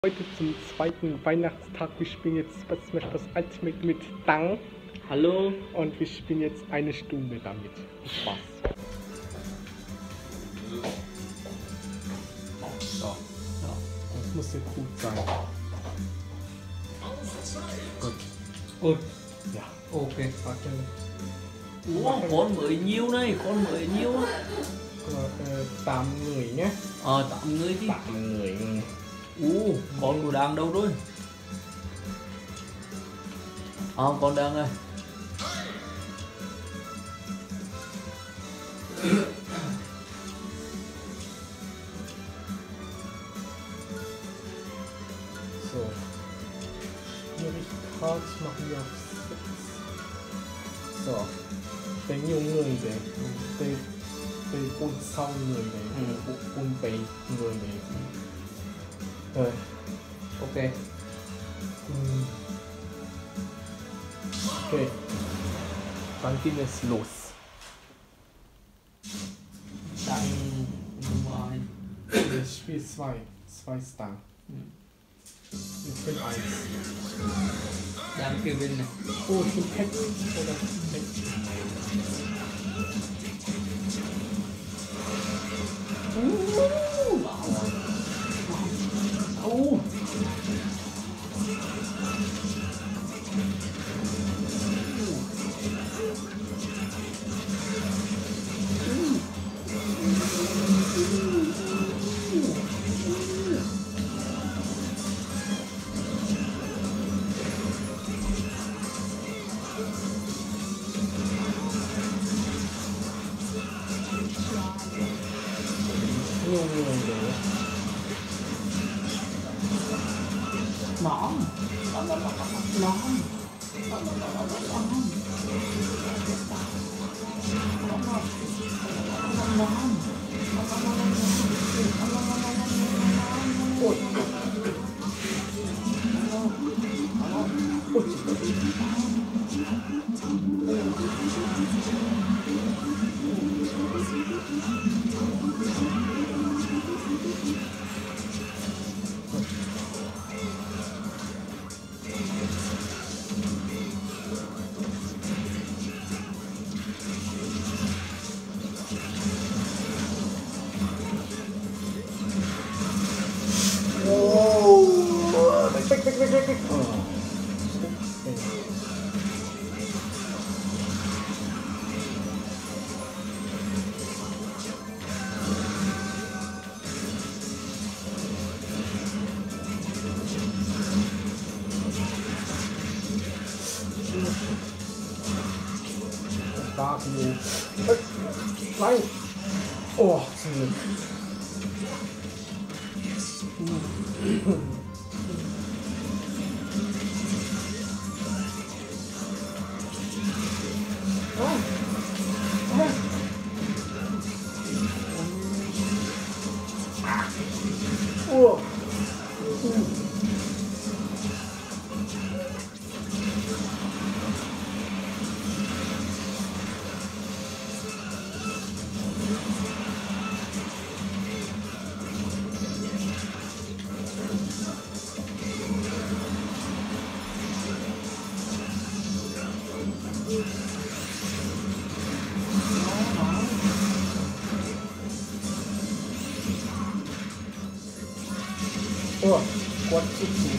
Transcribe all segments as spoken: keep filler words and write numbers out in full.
Heute zum zweiten Weihnachtstag. Wir spielen jetzt Smash Bros. Ultimate mit Dang. Hallo. Und wir spielen jetzt eine Stunde damit. Viel Spaß. So. Ja, das muss jetzt gut sein. Gut. Ôi. Ja. Ok. Warte. Ủa, con mới nhiêu này, con mới nhiêu á? Ờ, tám người nhé. Ờ, tám người chứ. tám người. Ủa, con của đang đâu rồi? Ờ, con đang đây. So. Schwierigkeit machen wir auf sechs. So. Để nhiều người để để để buôn sau người này, Ừ. buôn bề người này. Rồi. Ok. Hm. Okay. Dann geht es los. Đang ngoài. Ich spiele zwei. Zwei Star. Mhm. Ich bin eins. Đang Kevin này. Oh, ich bin Pet. Oder Pet. Uh, uh. Nhiều người để Nón. Nón, nón, nón, nón. Nón, nón, nón, nón, nón, nón. Nón, nón. Nón, nón. Ôi. Ôi. Oh, weg, weg, weg, weg, weg, weg. Oh. Okay. Dario. Nein! Oh, zum Glück. Oh. Oh, Gott, zu zu.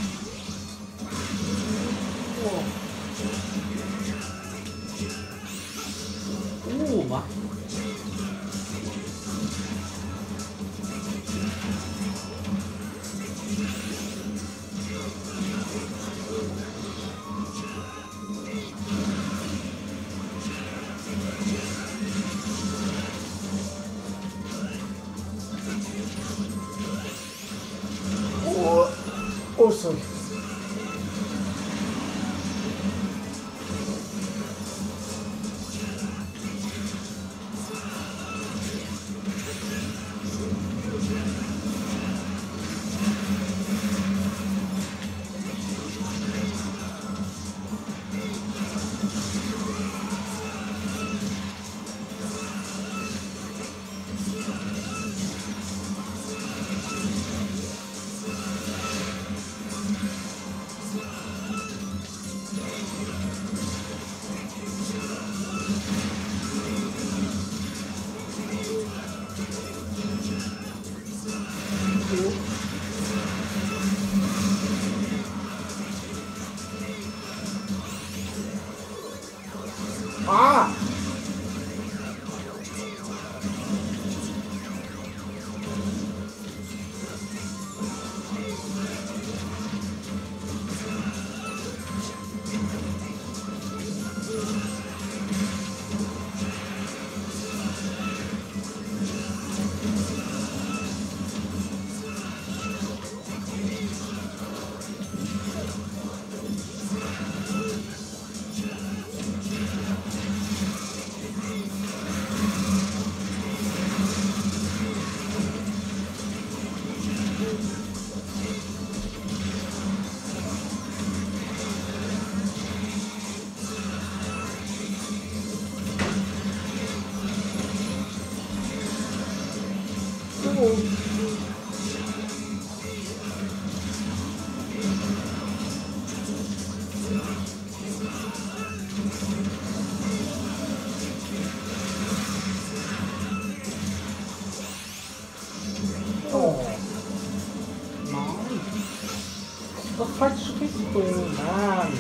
Oh. Uh, mà. Oh, oh, sorry. Oh, falsche Richtung, Mann.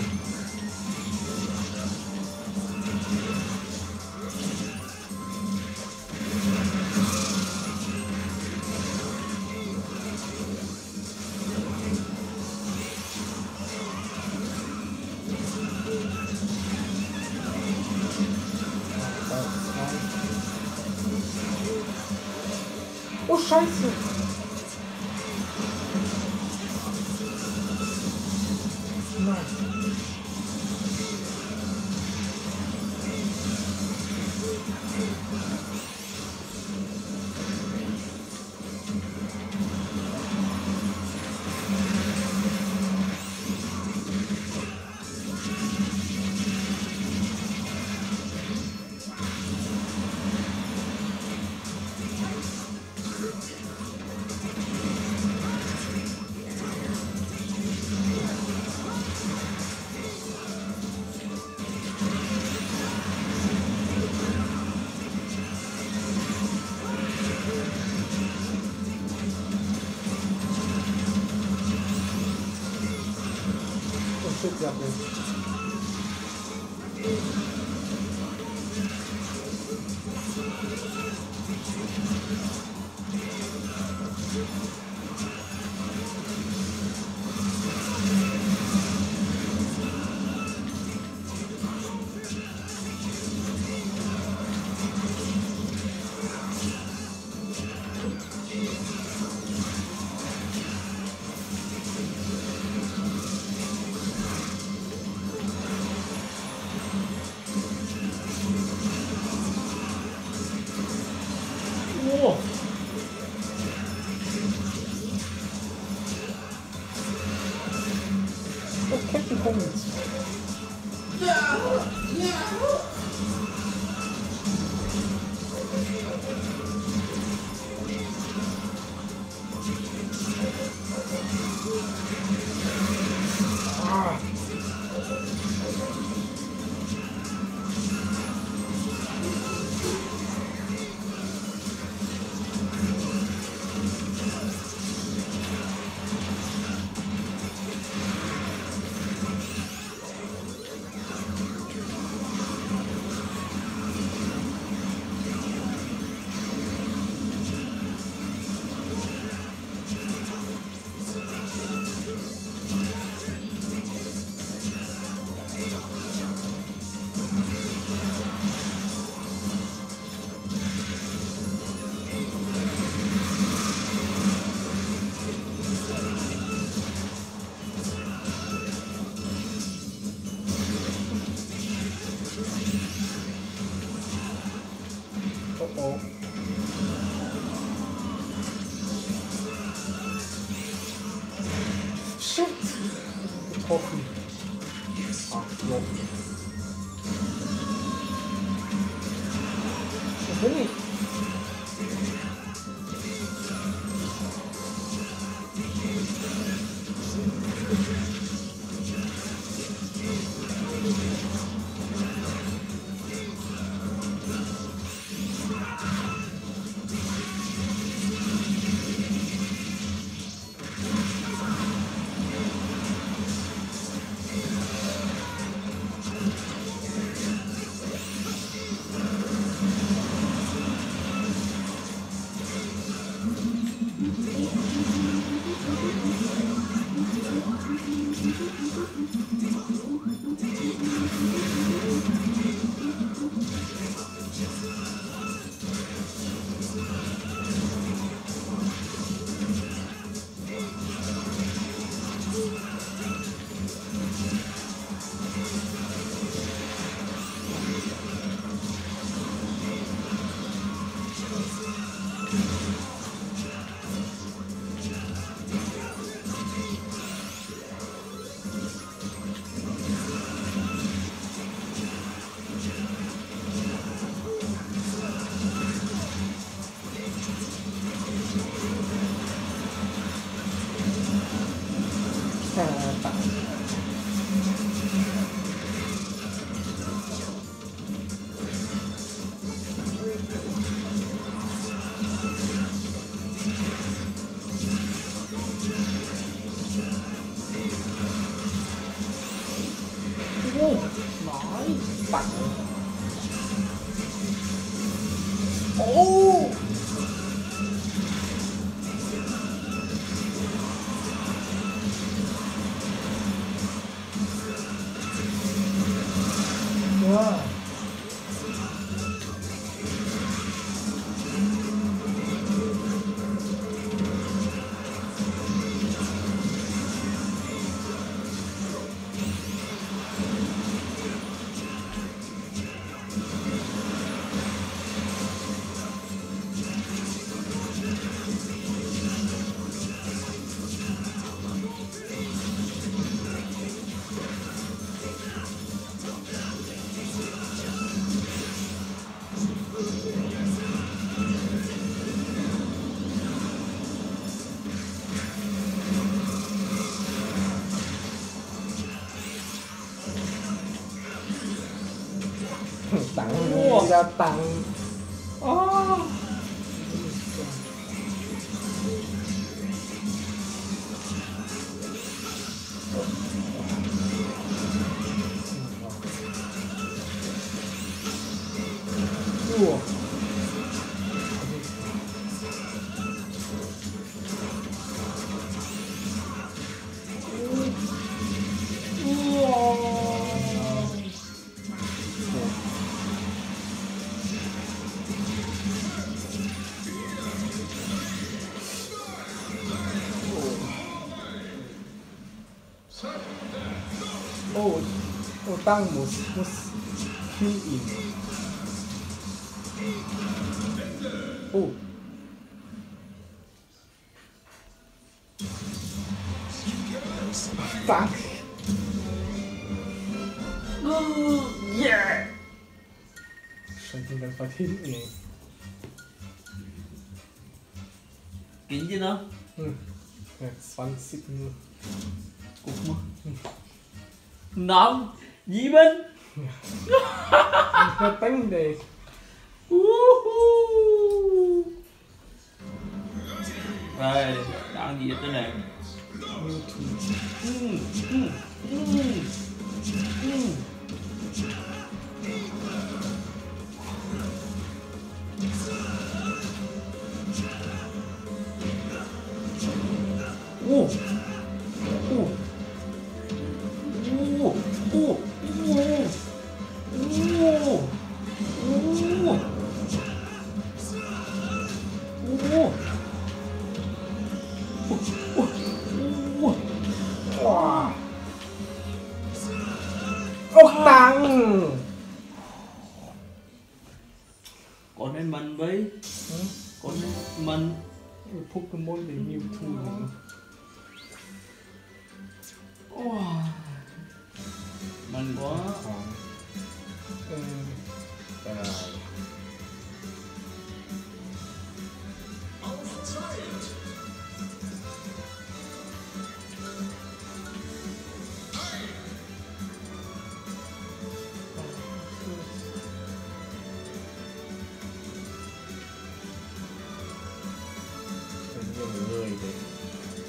Oh, Scheiße! Nein. Ja, oh. Das Kettenpunkt. Ja, ja. Ah. Oh. Shit! Getroffen. Ach, no. Was will ich? tặng. Ô wow. Tặng đi ra tặng. Oh. Ủa. Ô, ô tăng một một khi in. Ô. Fuck. Yeah. Schon den dann von hinten. Kính chứ nó. Hm. Ja, zwanzig nur. Guck mal. Nóng. Sieben. Ja, bang dich. Uh-huh. Đây, đang gì thế này? Ừ, ừ, ừ, ừ. Ô. Ô. Ô. Ô. Ốc tăng. Con nên mình với. Con nên mình. Pokémon để Mewtwo nữa. Wow. Mình quá. Ừ. Rồi. Nhiều người đấy.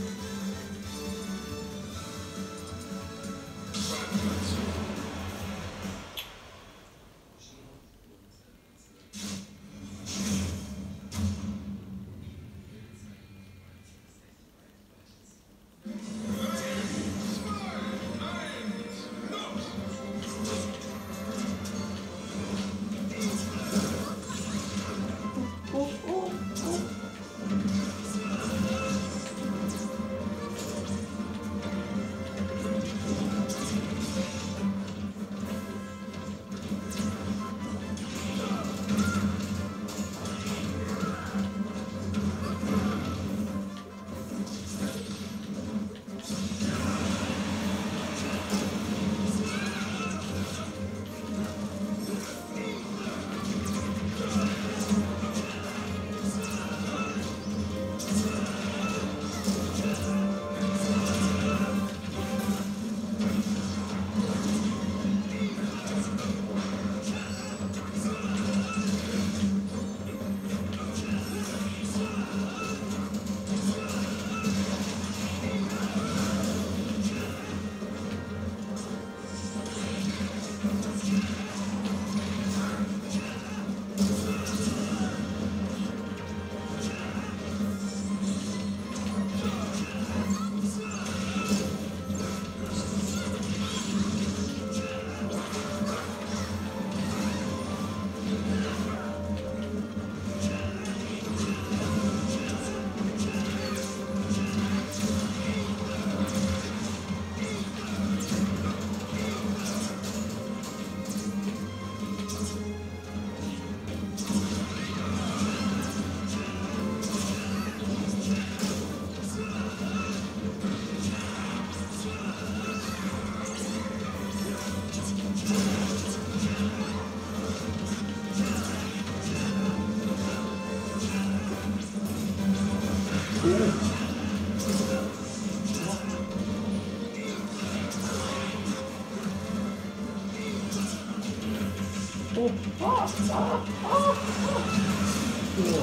oh, ah, ah, ah. Oh.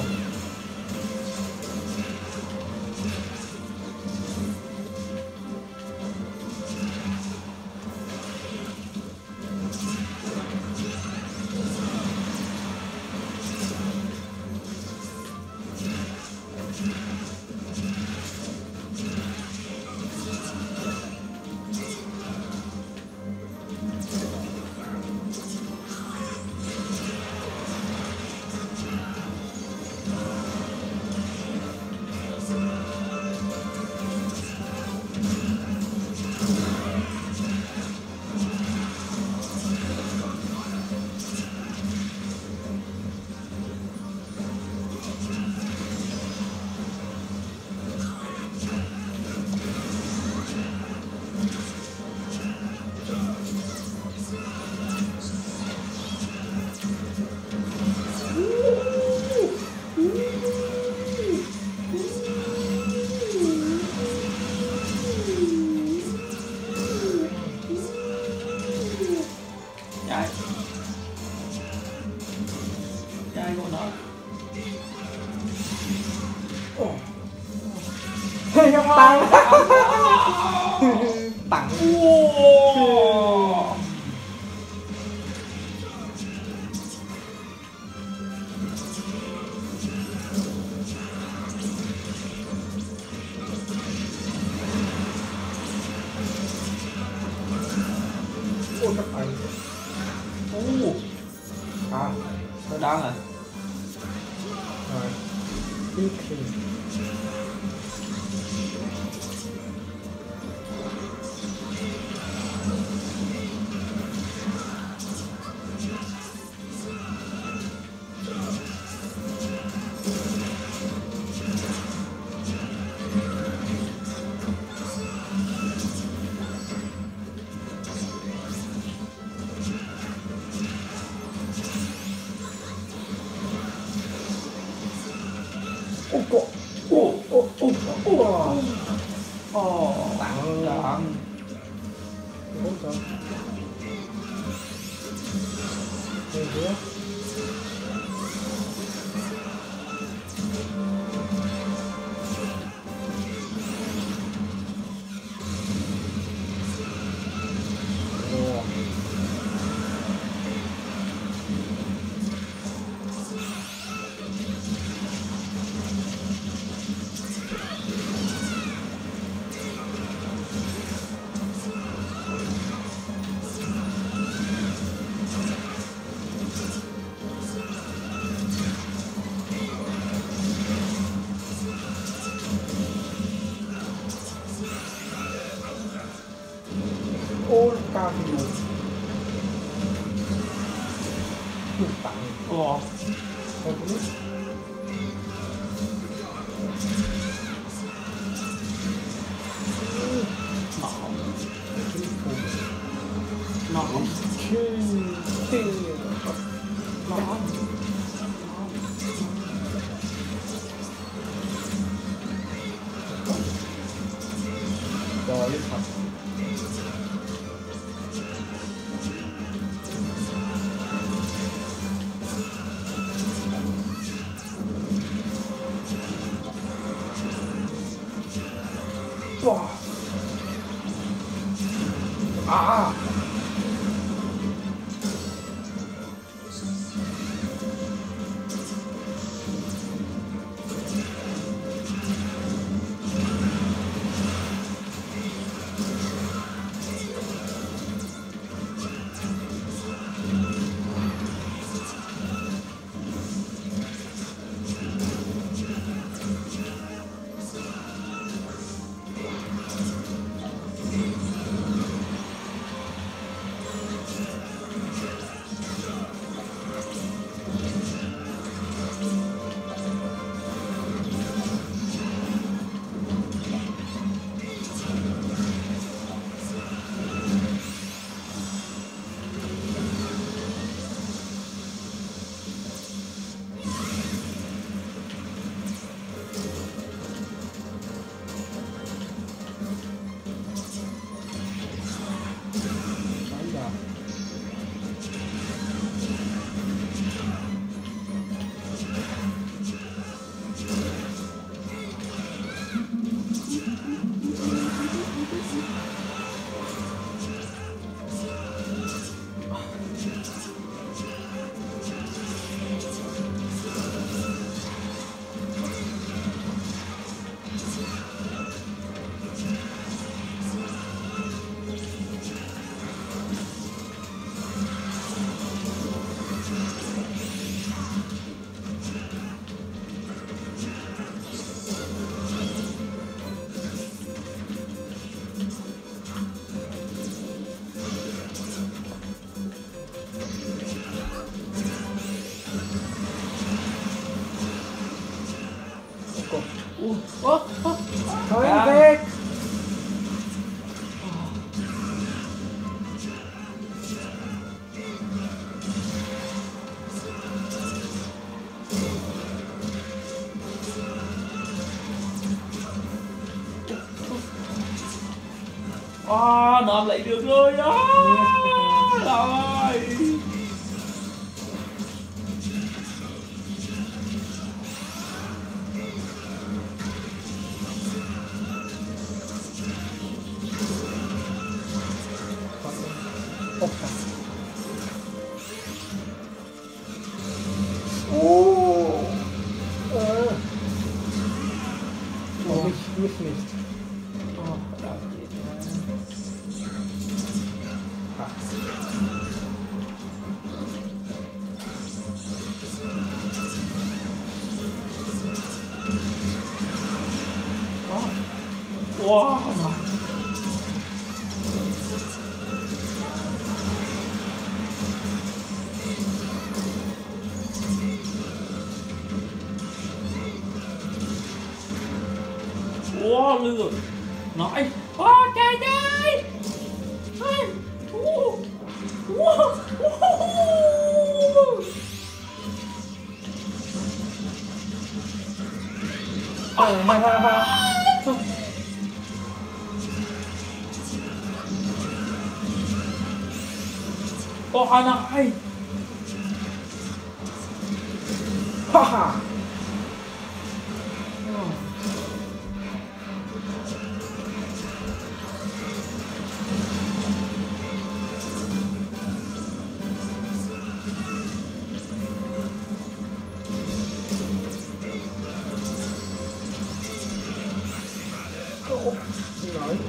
Chạy chạy con đó tăng tăng ôi các bạn ô à nó đang à rồi tiếp thì ô cô ô ô ô ô ồ tặng tặng ôi trời đây nữa ồ ôi cao nhiều được tặng ồ không biết nọ nọ chứ thì nọ rồi thật wow à À, nằm lại được rồi đó. Rồi. Opfer. Oh! Äh. Oh, mich, mich nicht. Oh, verdammt. Wow, Mann. Wow, lừa. Nói. Wow, trời ơi. Wow. Wow. Ha ha ha ha. Ô, này. Ha ha. Oh, nein.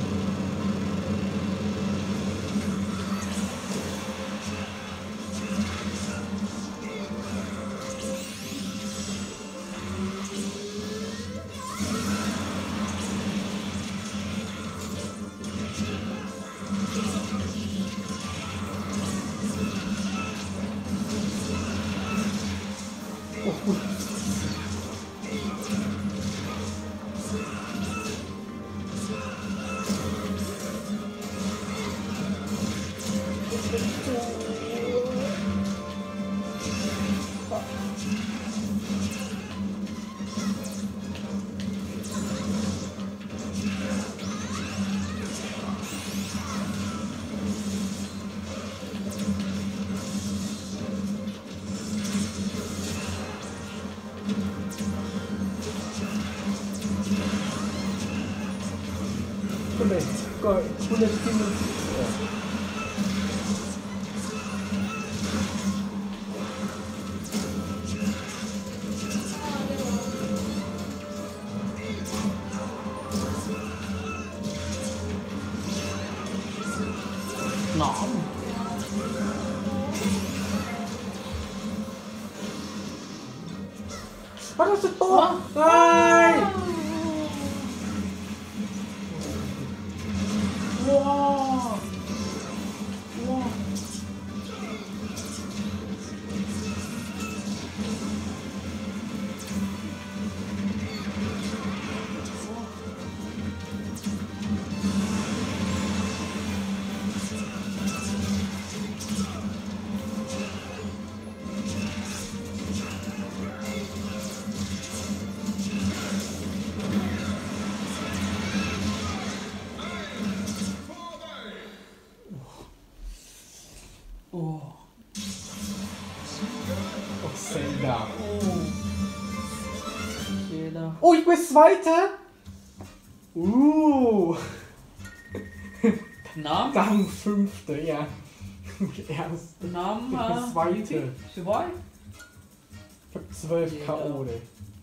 Oh, gut. Kurde, kurde, kurde. Nõm. Ah, das ist doof! Nein! Wow. Wow. Oh. Oh, Zelda. Oh. Jeder. Oh, ich bin Zweiter! Uh! Name? Dann Fünfte, ja. Erste. Name? Ich bin Zweite. Zwei? Ich hab zwölf Jeder. K O. Ne.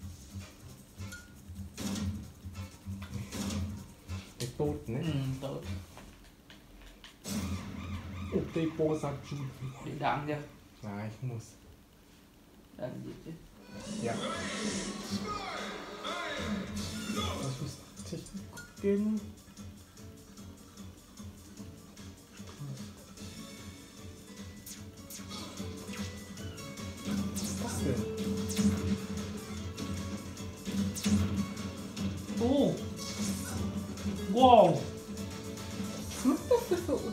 Der ist tot, ne? Hm, tot. Oh, der Bo sagt schon. Điện đặng kìa. Ja, ich muss. Đặng gì chứ? Ja. Das muss Technik gehen. Was ist das denn? Oh. Wow. Was ist das so?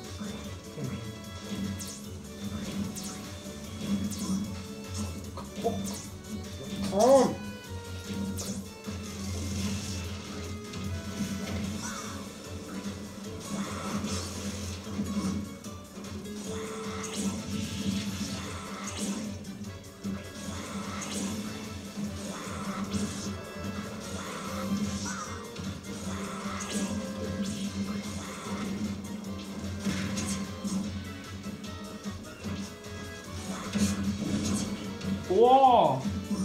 Oh. Wow.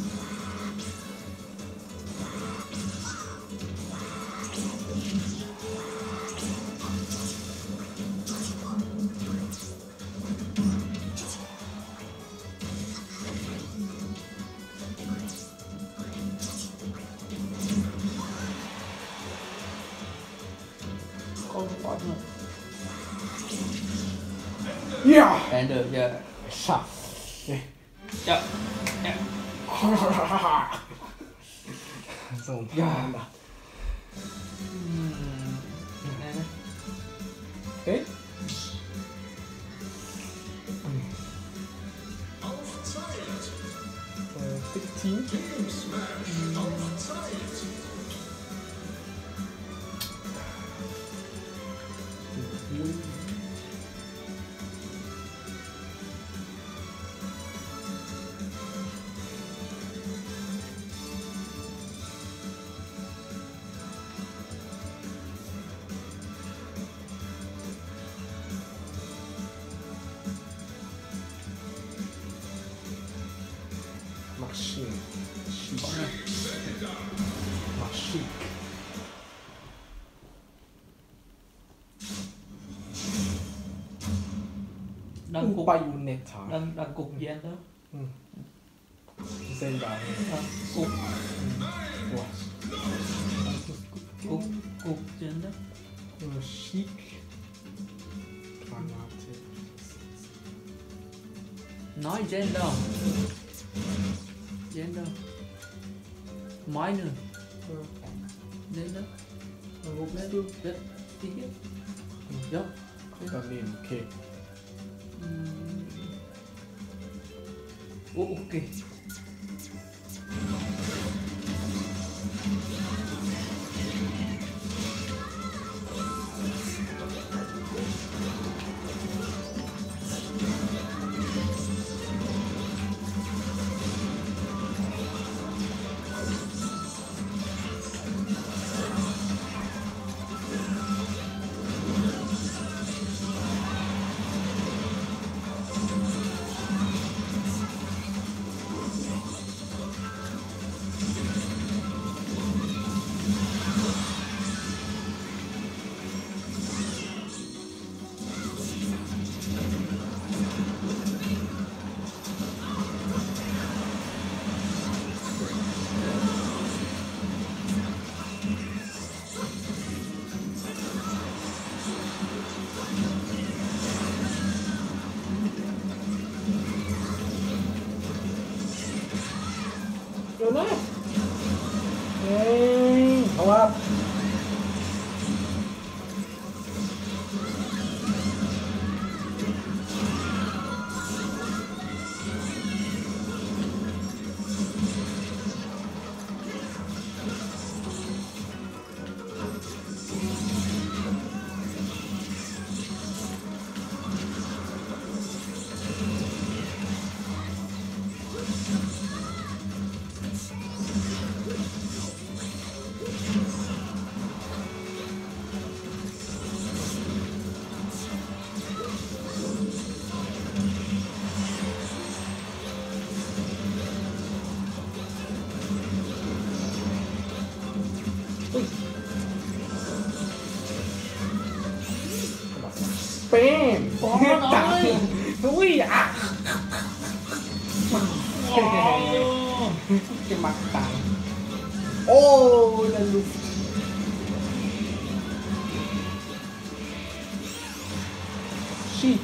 Ja! Ende, ja. Geschafft. Ja. Ja. So, Ja. ja. Hm. Okay. Äh, Big Team. Maschine. Maschine. Đang cục, Bayonetta. đang đang cục gì anh đó? Zelda. À, cục, Wow. cục, cục gì anh đó? Äh, Chic. Granate. Nói gender. Gender. Minor. Äh, Gender. wo bist du? Ja, die hier. Ja. Daneben, okay. Hm. Oh, okay. Rồi đó. Ê, không up. Bam! Có nói. Ui à! Wow. Cái mặt tặng. Ôi là lục. Shit.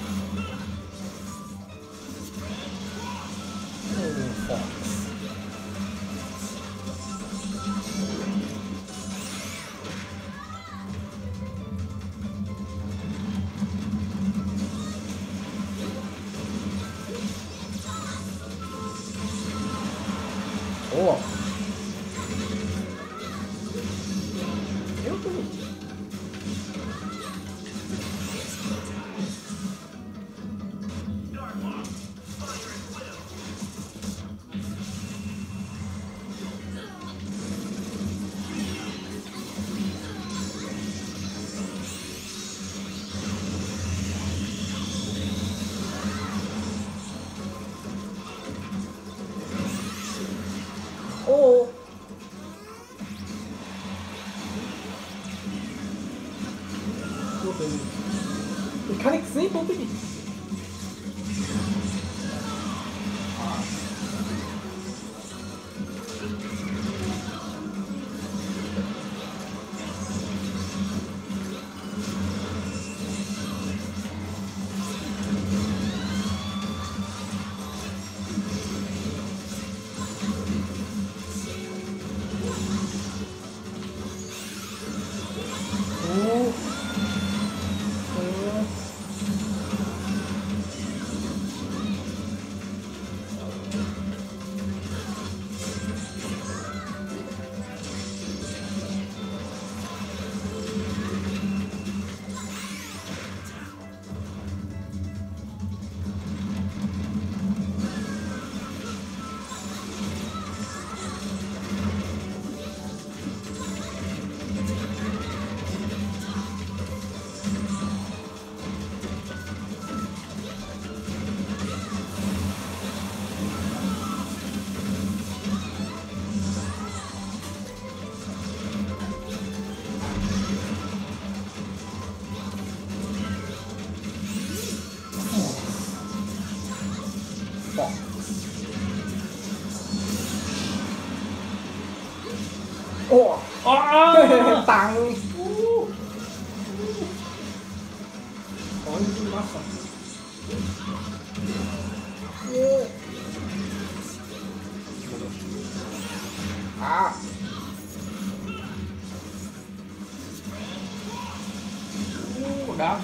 Oh, fuck. Ồ. Yếu quá. denn? Ich kann nichts sehen, wo bin ich? Oh! Oh! Bang! Uh. Und die Wasser. Yeah. Ah! Uh, da.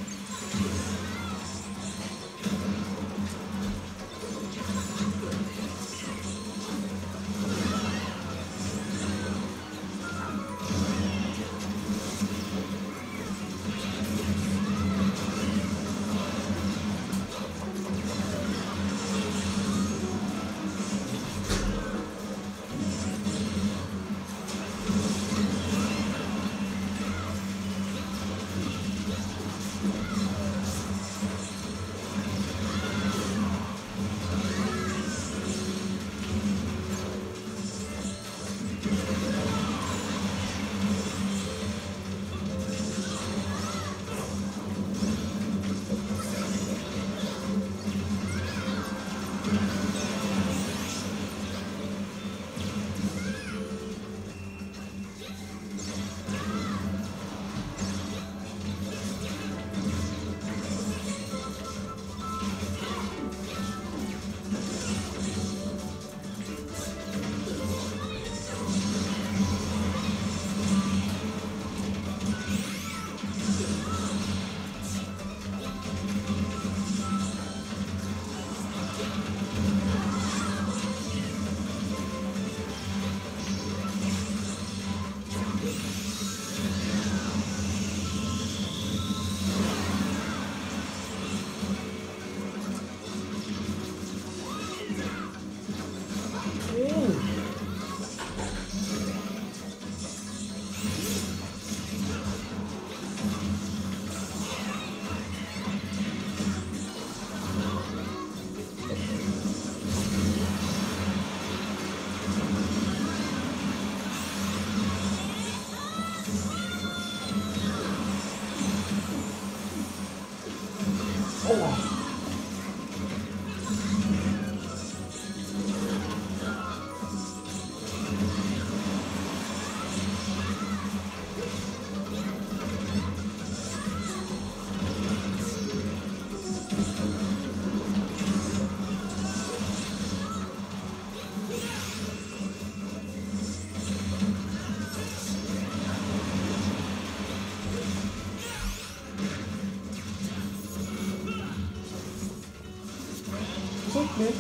Okay.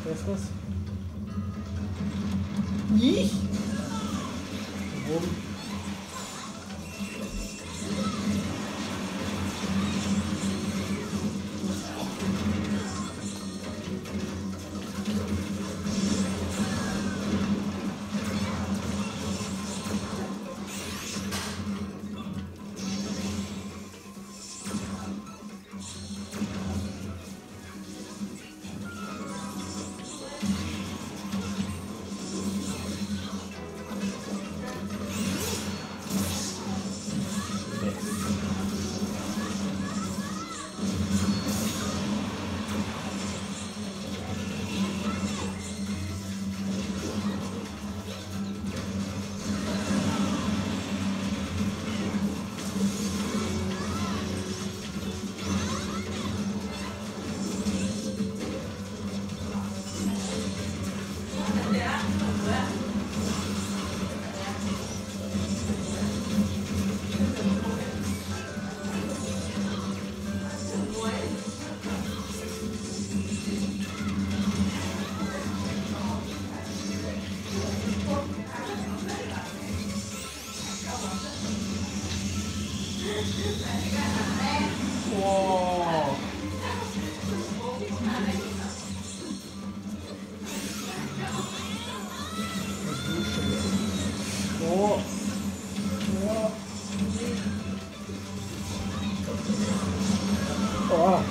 Was ist das? Ih! Warum? Wow. Oh. Oh. Oh.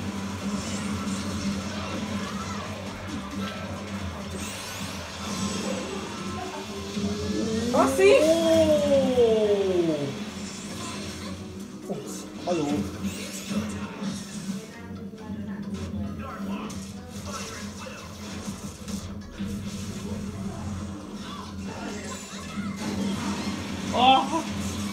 Was sie? Oh. Oh. Hallo. Oh!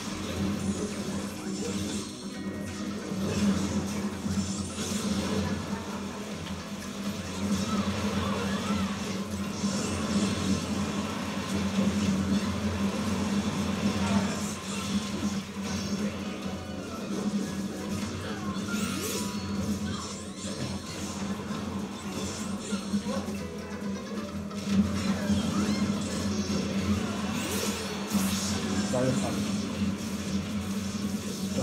Geil fand. Ja.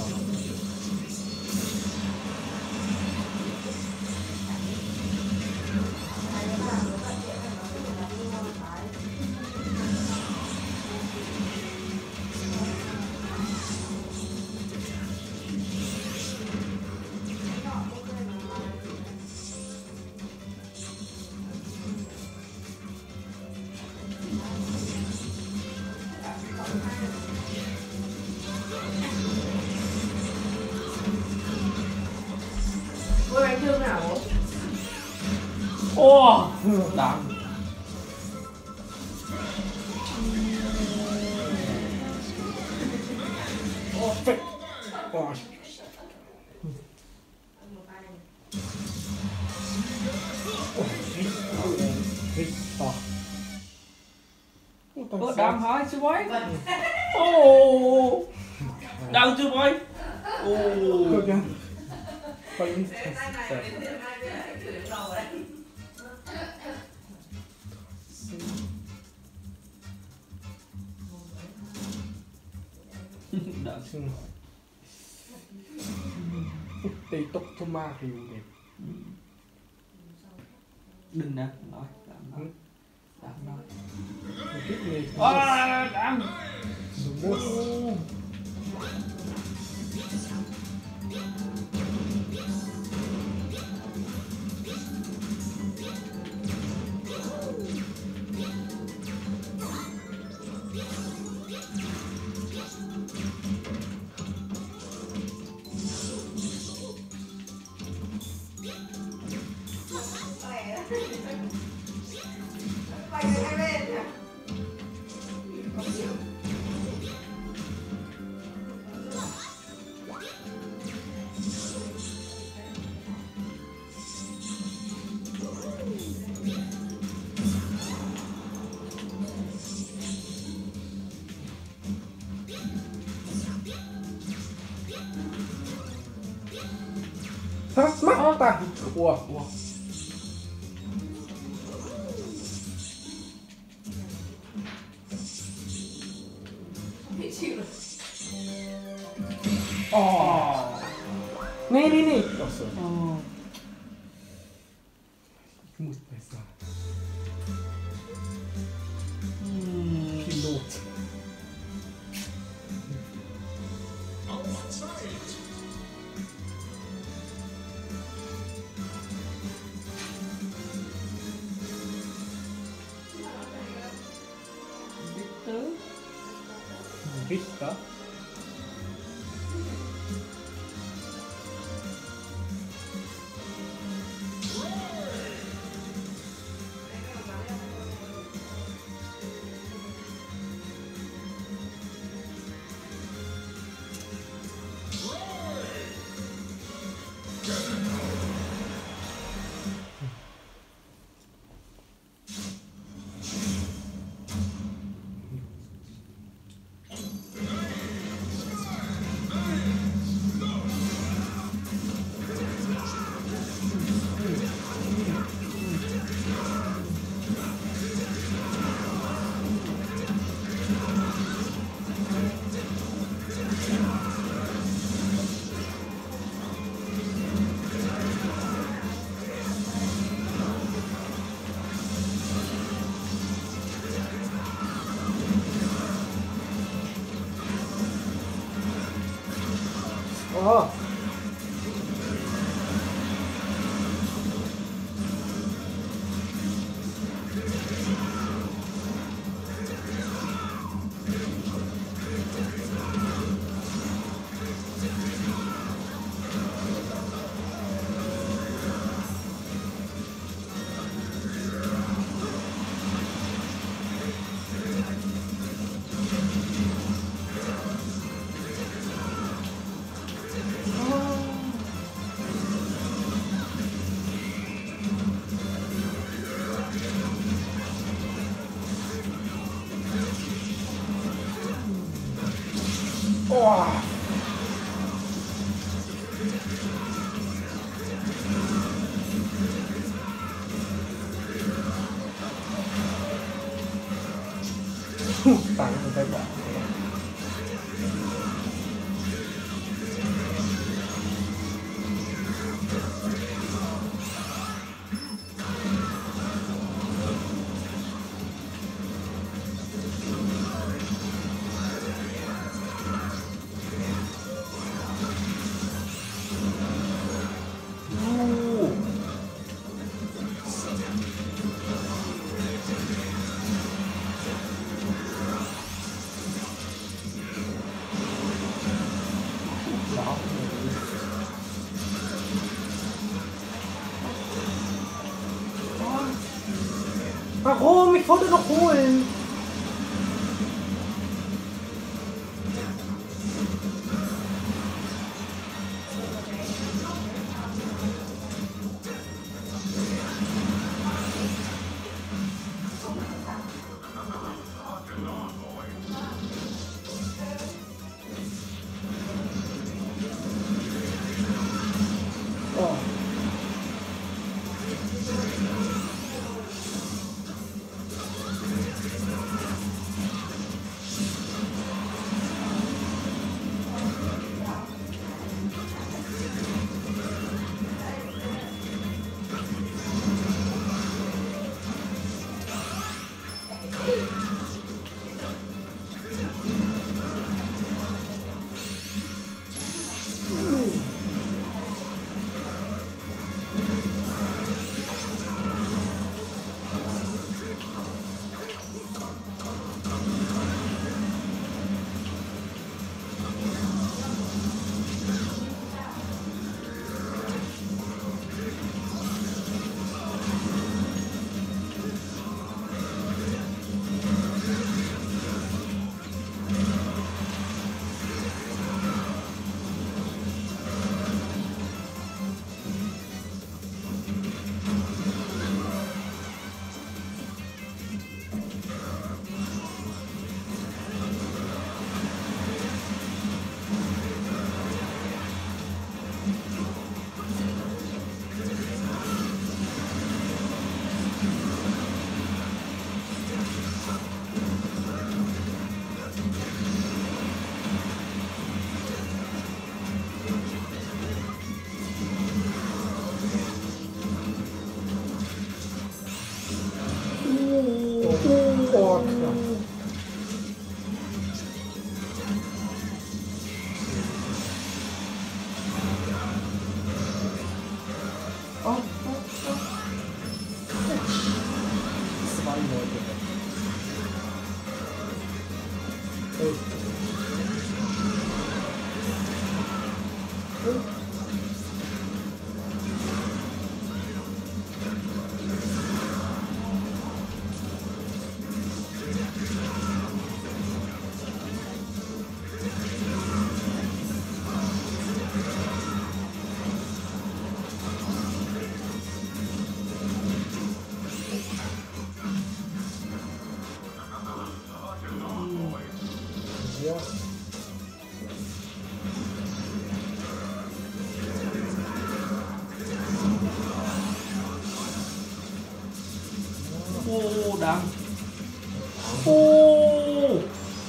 Ôi bánh trưng nào bố? Ô! Đáng. Oh, fick. Oh. Richtig. Ủa, đang hỏi sư bói. Ồ! Đang sư bói. Ồ! Quay Đã. Tây tốc Thoma thì đẹp. Đừng nè, nói, đang nói. Đang nói. Tiếp này. À, đang. Smooth. Mắt mắt ta. Ủa. Ủa. Nee, nee, nee. Ach so. Oh. Ich muss besser. Hm. Pilot. Bitte? Richter. Oh. Oh. Danke, Pepper. Warum? Ich wollte doch holen. Oh. Oh, oh, oh. Zwei Leute weg. Hey. Hey. Ja. Ô đắng. Ô.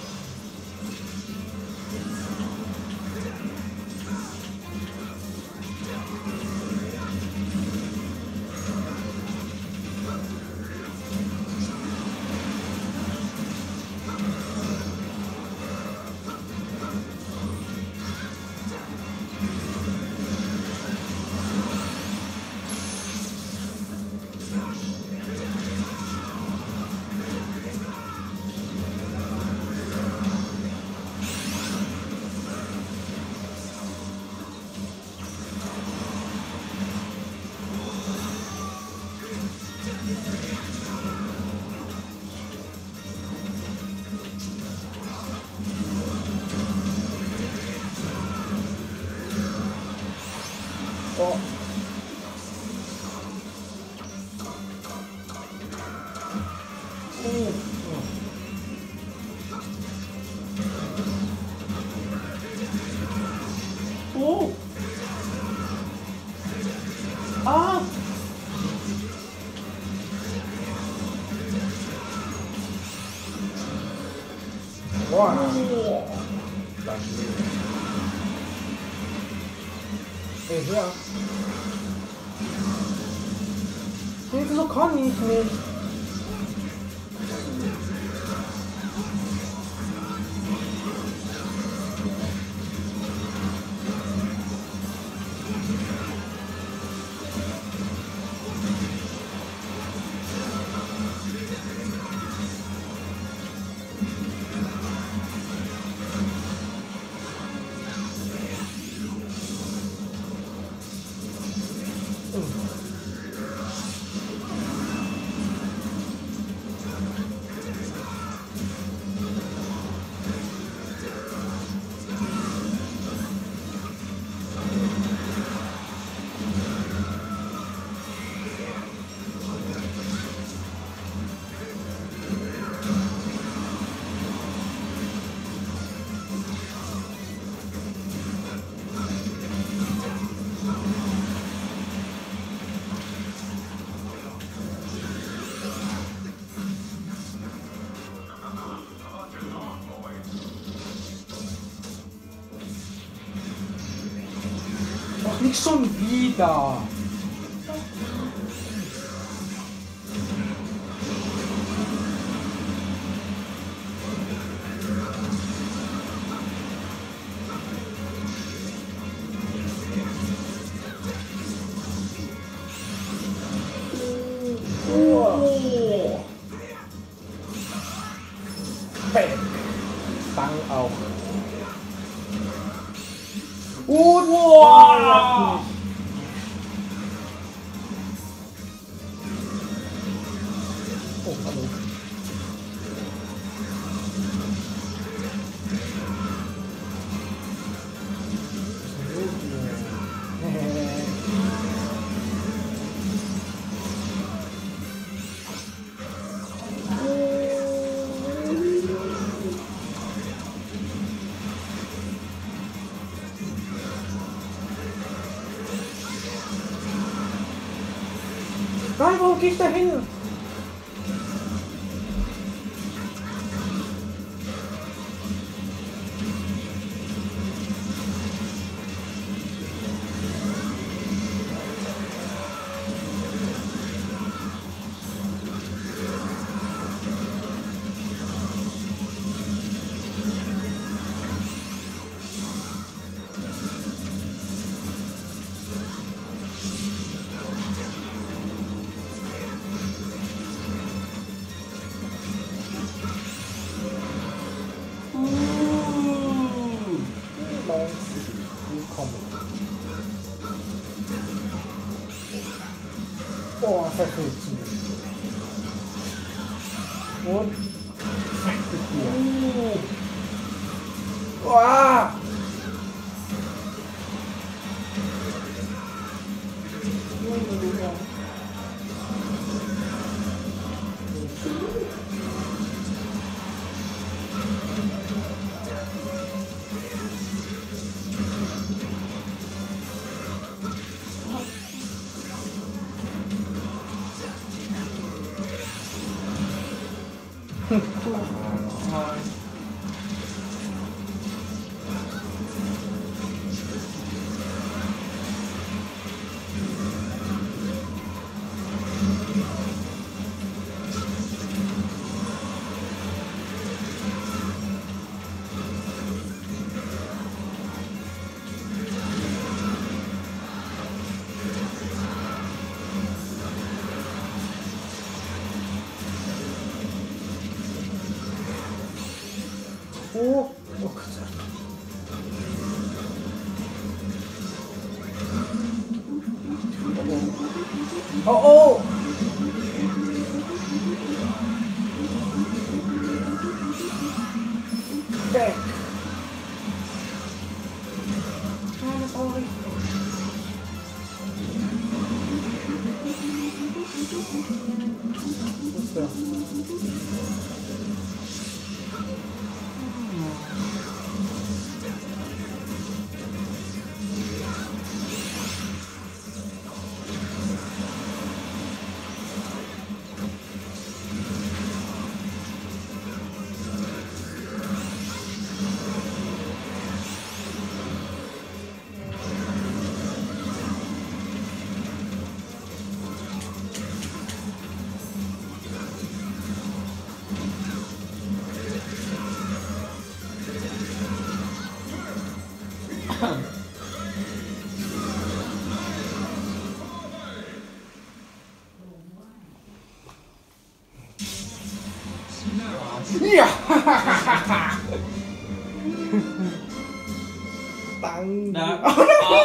Oh. Oh. Ô. À. Boah. Ô. Ey, ja. Nee, wieso kann ich nicht? Ach, nicht schon wieder. Oh. Hey. Bang auch. Und Wow. oh, hallo. Nein, wo gehe ich da hin? Oh, verfehlt zu. Und weg mit dir. Oh. Oh, oh Gott. Oh, oh! Weg! Keine Sorge. Was ist das? Ja! Danke. Na, Oh,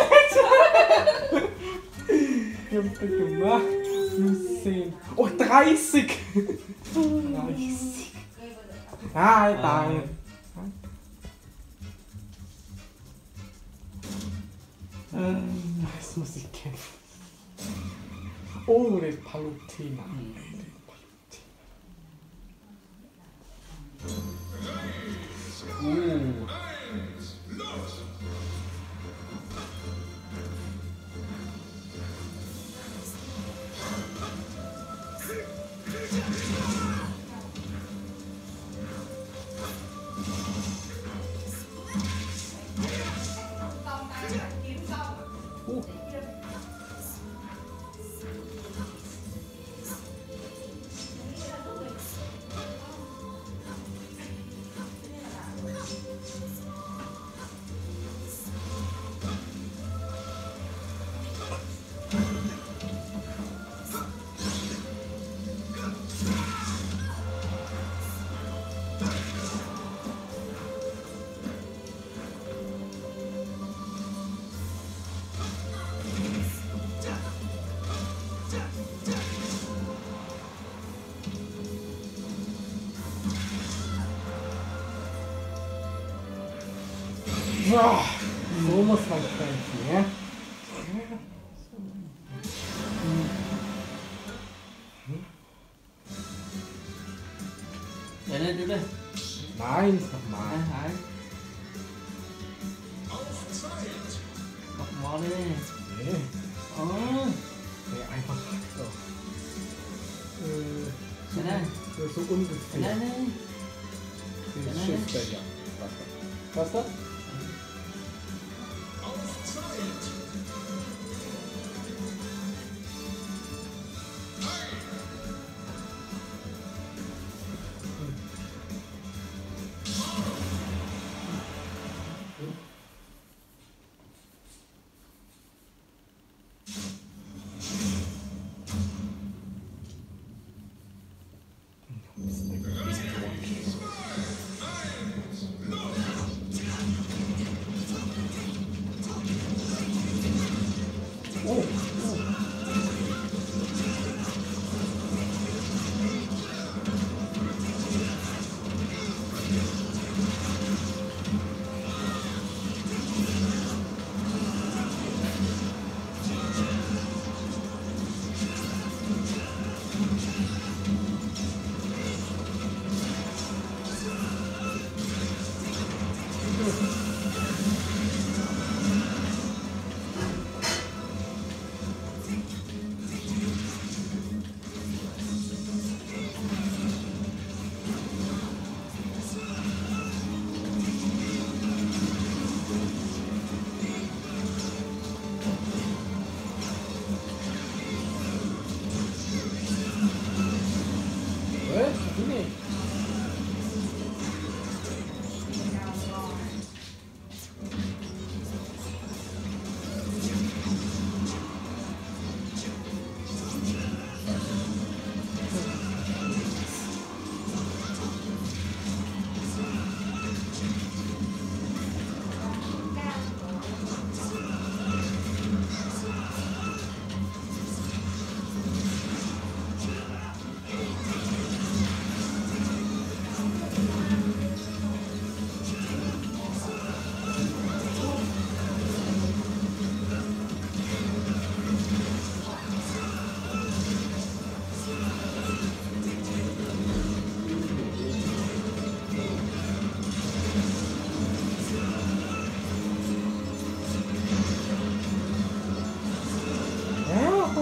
ich hab das gemacht. zehn. Oh, dreißig! dreißig. Hi, danke. Ähm, jetzt muss ich kämpfen. Oh, der Palutena. Uh. So, so muss man kämpfen, ja? Để lên, đưa lên. Nein, nochmal. Hai, hai. Bật mò đi. Nee, Ờ. nee, einfach so. Äh, Để đây. so, so Để ungefähr. đây đi. Den Schiff ja. Was das?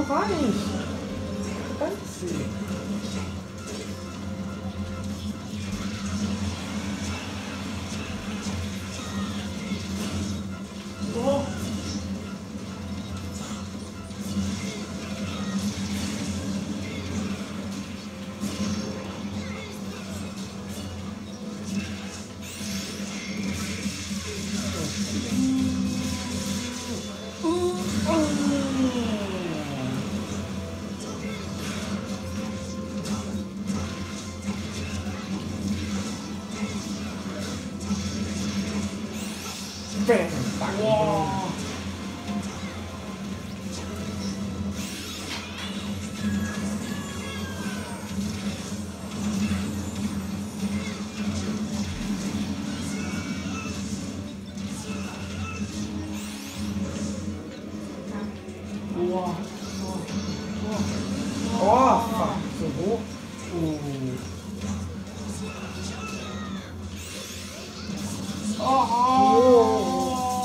doch rein! Fancy! Oh!哇！哇！哇！ 哇，法祖！ 哦！哦！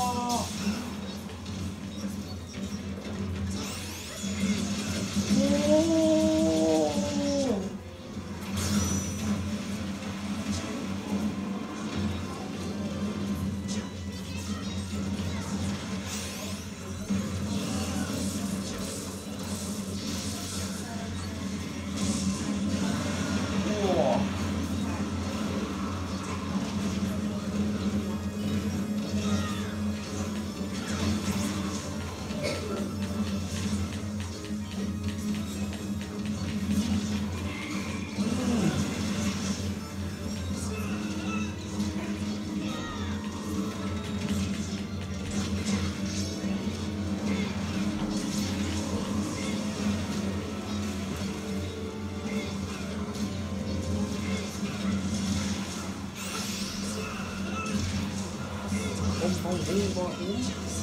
Om van Hova om.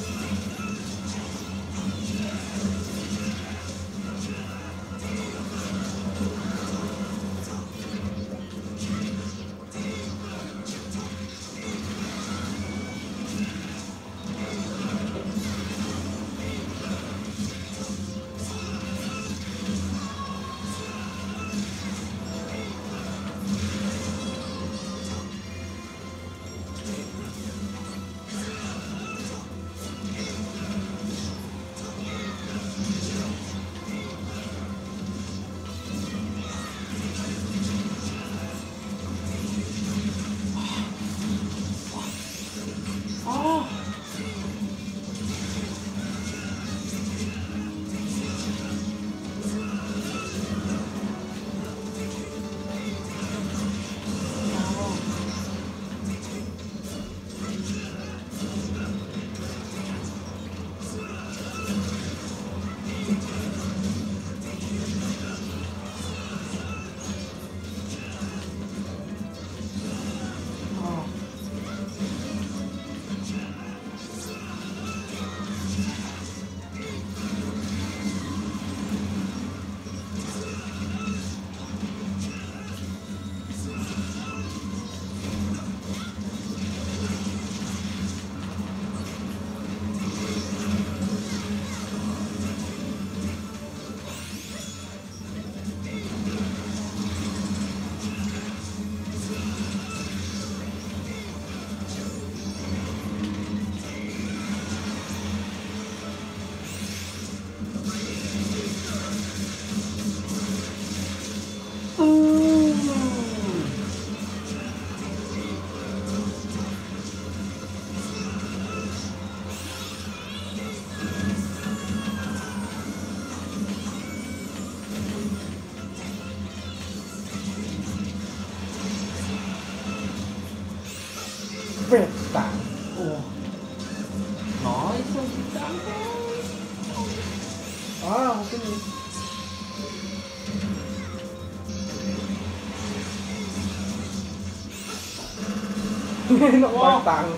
Vẹt tảng. Ủa. Nói xong thì dám thôi. À, một cái gì? Nó băng tảng.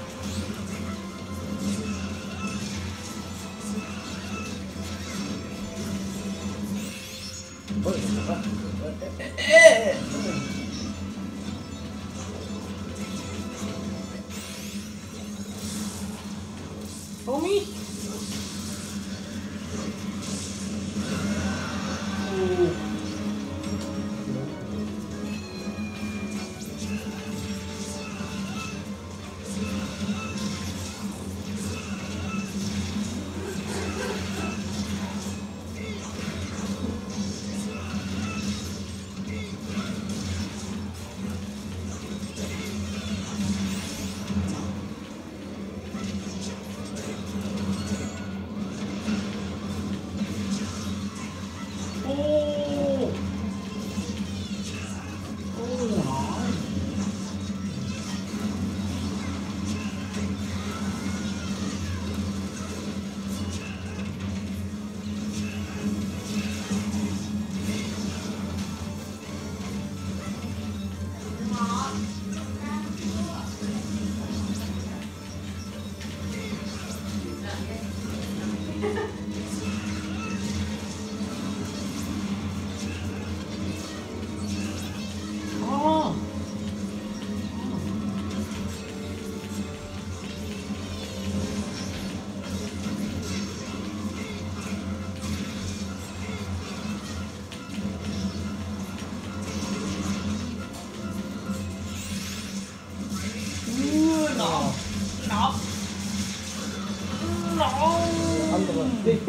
Ôi, ê, ê. Homie.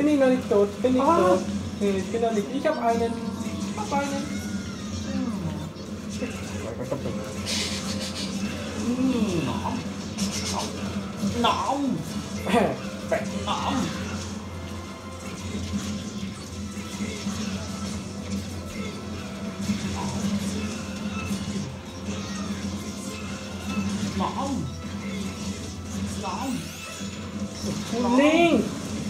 bin ich noch nicht tot, bin ich Ah. tot. Nee, ich bin noch nicht. Ich hab einen. Ich hab einen. Hm, Nom. Nom. Weg. Nom. Nom. Nom. Link!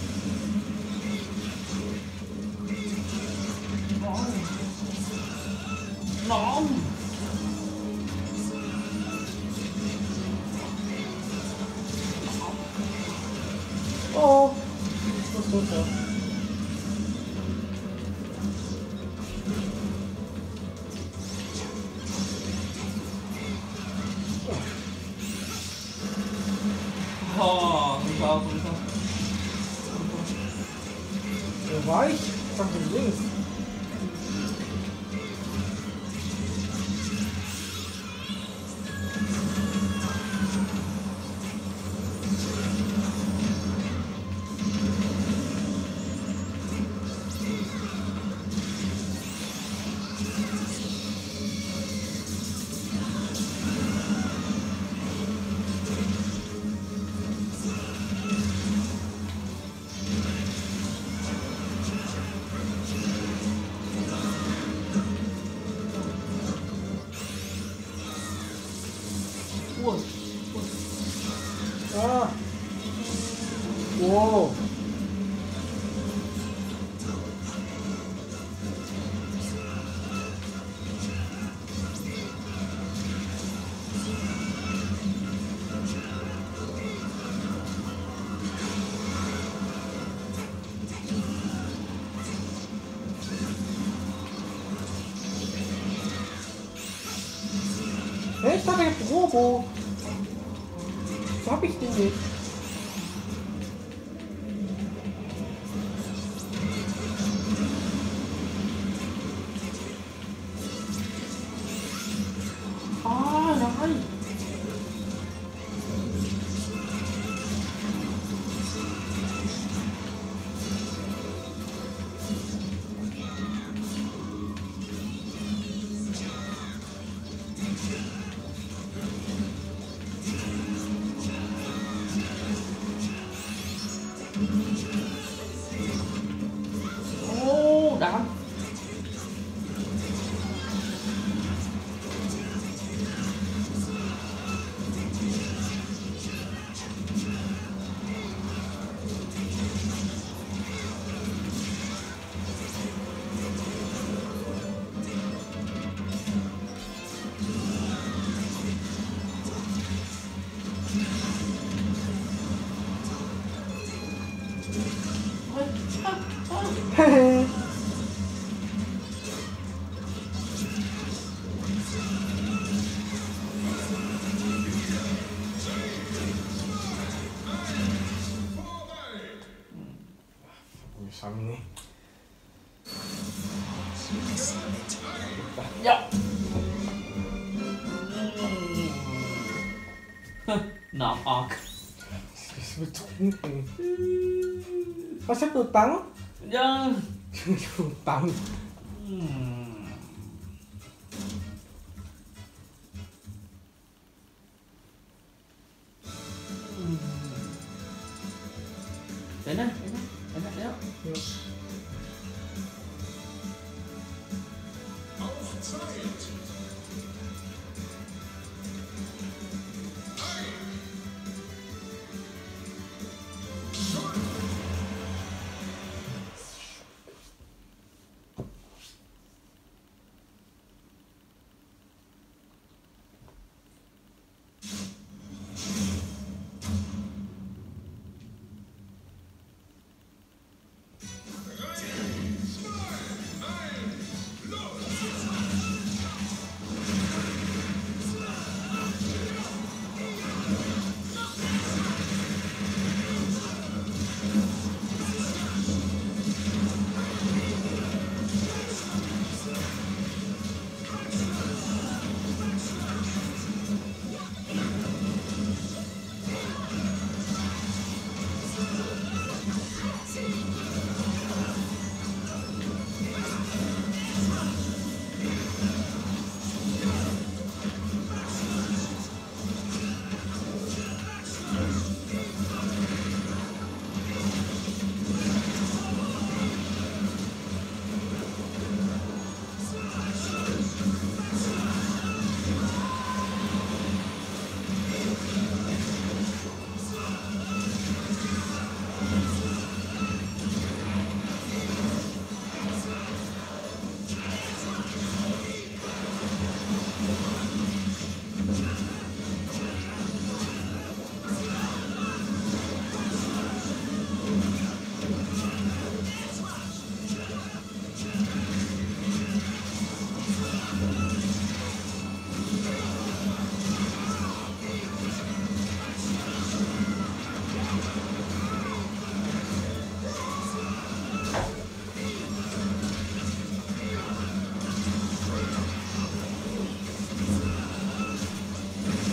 Nom. Oh! Was ist runter? Oh, super, super. Wo war ich? Ich hab den links. Ui. Ah! Wow! Hey, ich dachte, ich hab Robo. Wo hab ich den nicht? Ah, nein. Oh, đã. Hehe. Ich hab ihn nicht. Ja. Nam Ark. Ich bin betrunken. Was hab du Bang? Ja. Bang. Hm. Enak, enak, enak ya. Ja.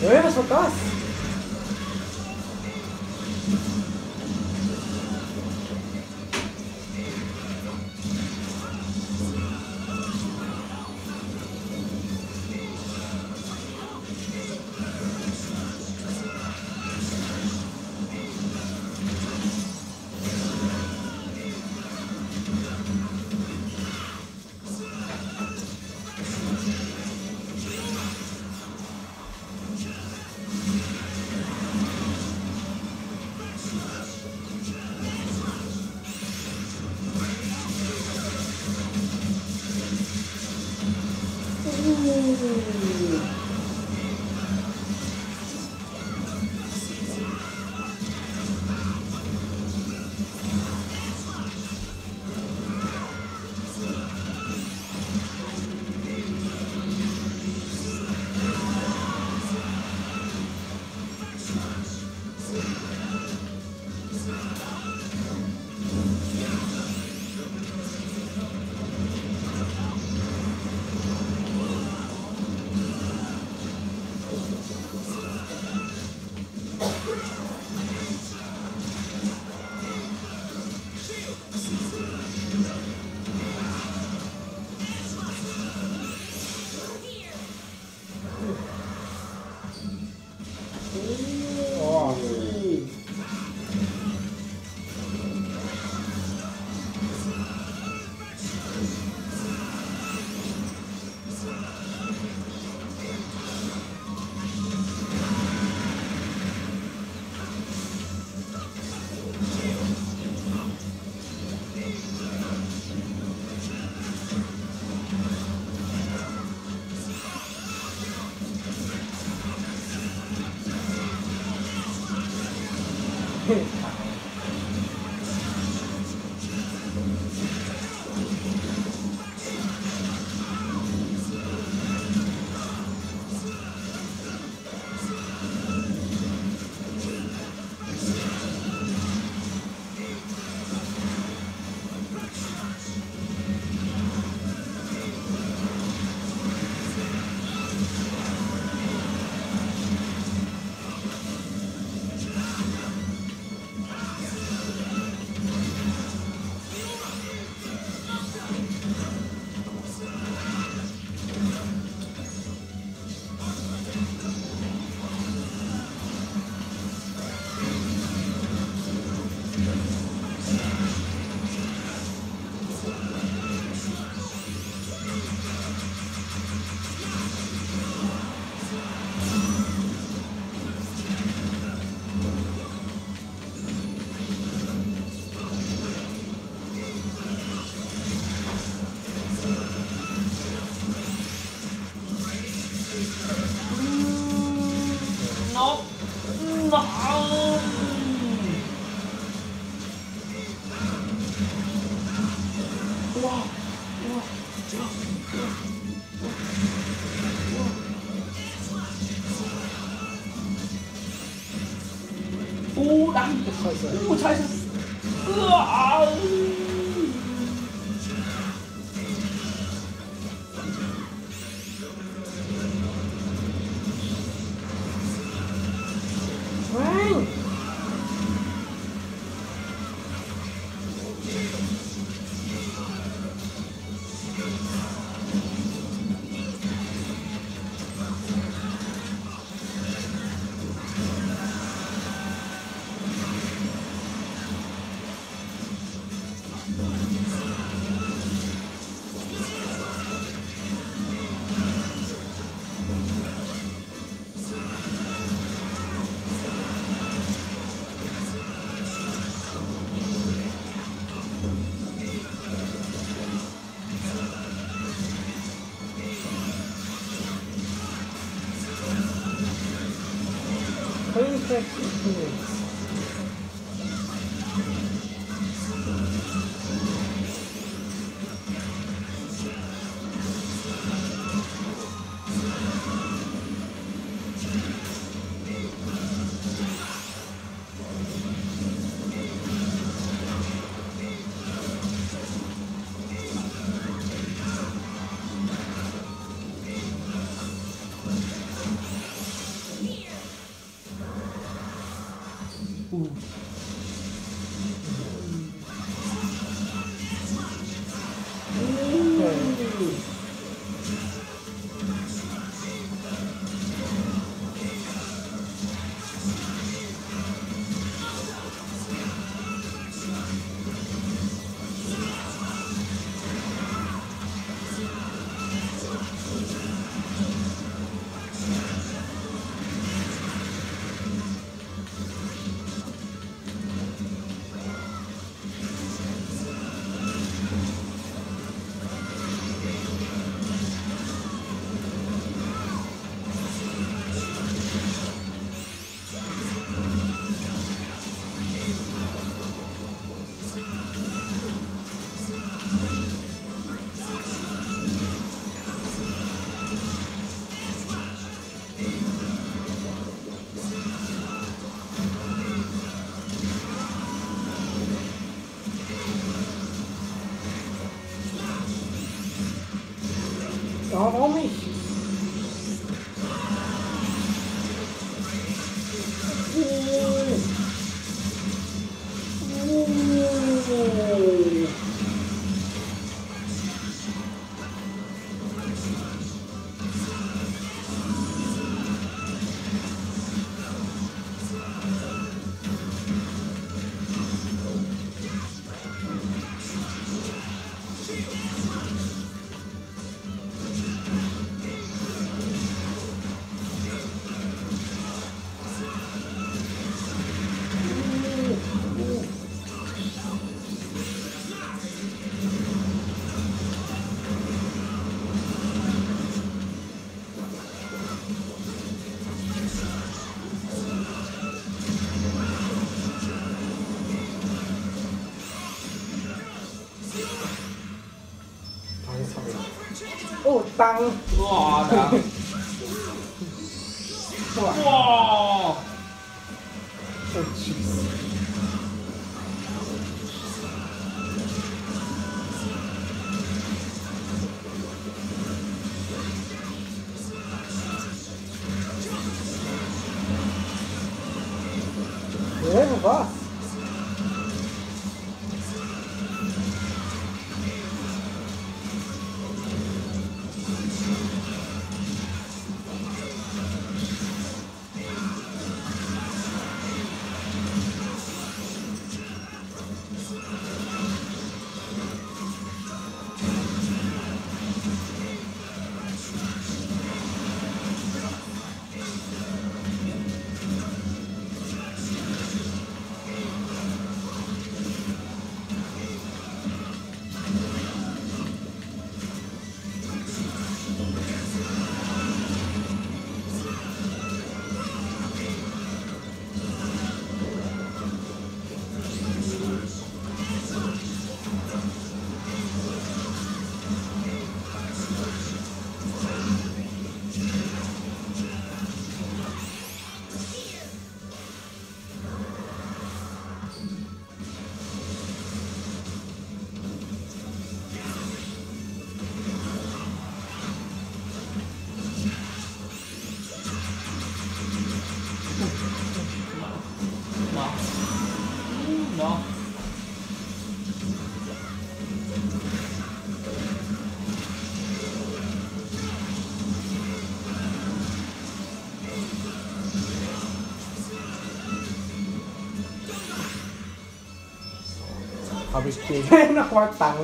Äh, was war das? Oh, nein! Scheiße. Oh, scheiße! Uah. Nein! Perfect experience. ขึ้น Ja, warum nicht? Oh, Tang! Boah, da. Boah! Oh, tschüss. Ja, was? No. Habe ich den nochmal Tang.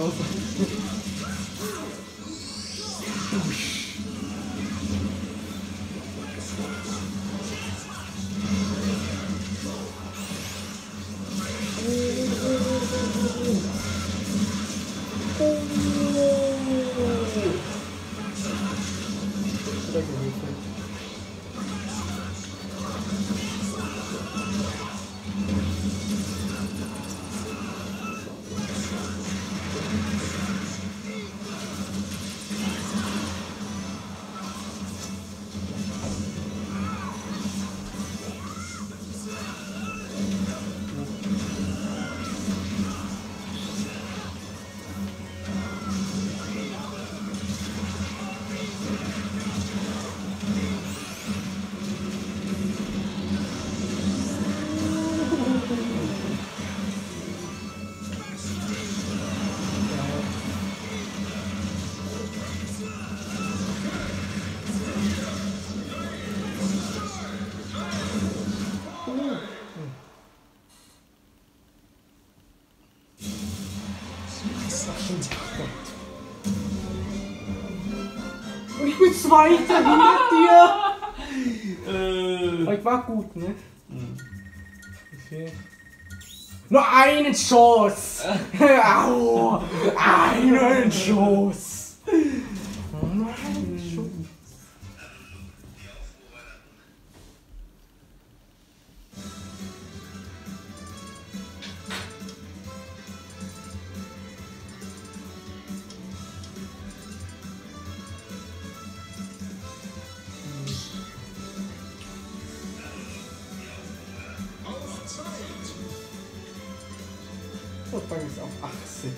Und ich bin Zweiter hinter dir! Äh. Aber ich war gut, ne? Mhm. Okay. Nur einen Schuss! Au! Einen Schuss! Einen Schuss! Und dann ist auf achtzig.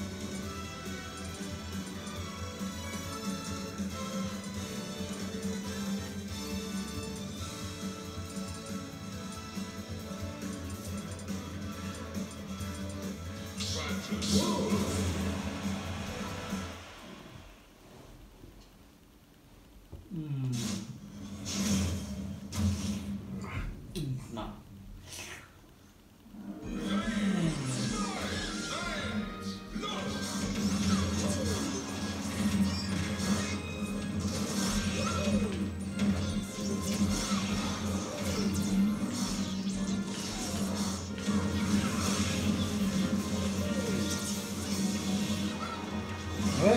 Mhm. Na. Hä?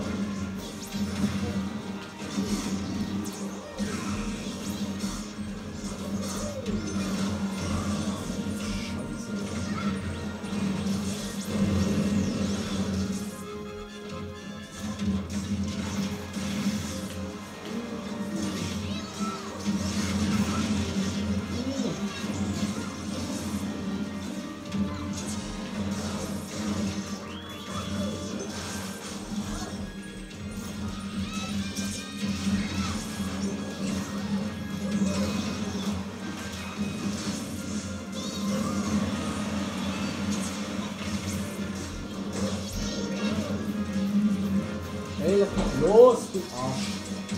Hey, lass mich los, du Arsch!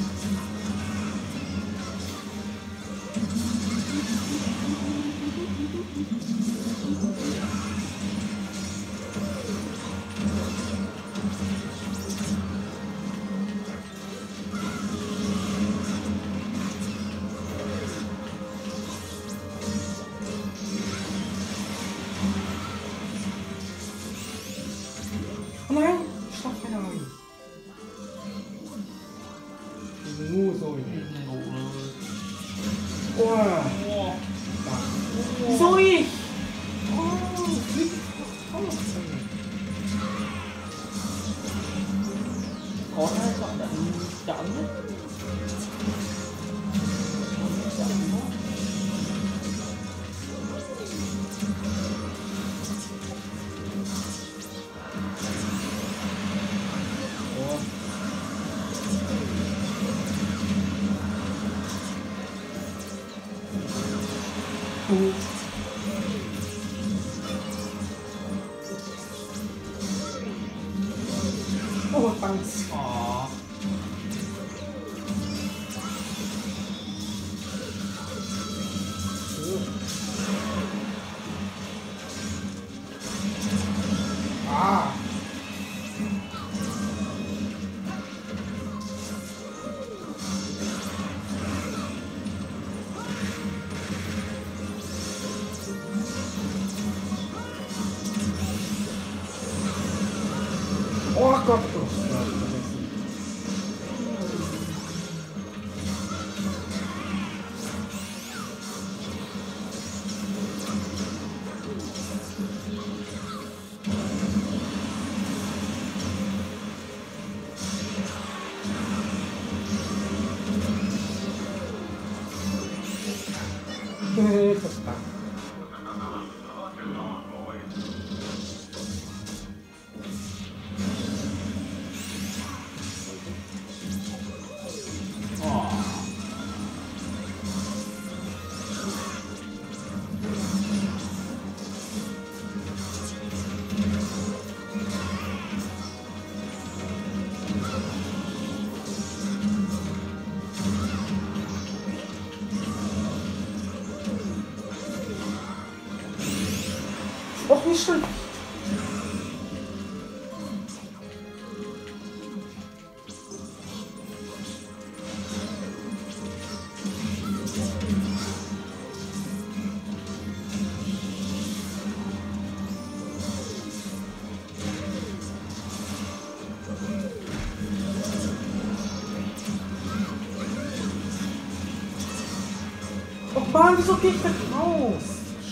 Oh nein! Schlag keine Ahnung! Nur so in Oh! Wow. Wieso ich? Oh, flieg. Oh, Có hai chọn đã chọn đấy. oh, thanks. Ờ. Ah! Oh Gott! Oh, ja, vergessen. Verdammt. Och, nicht schön. Mann, wieso geht ich denn raus?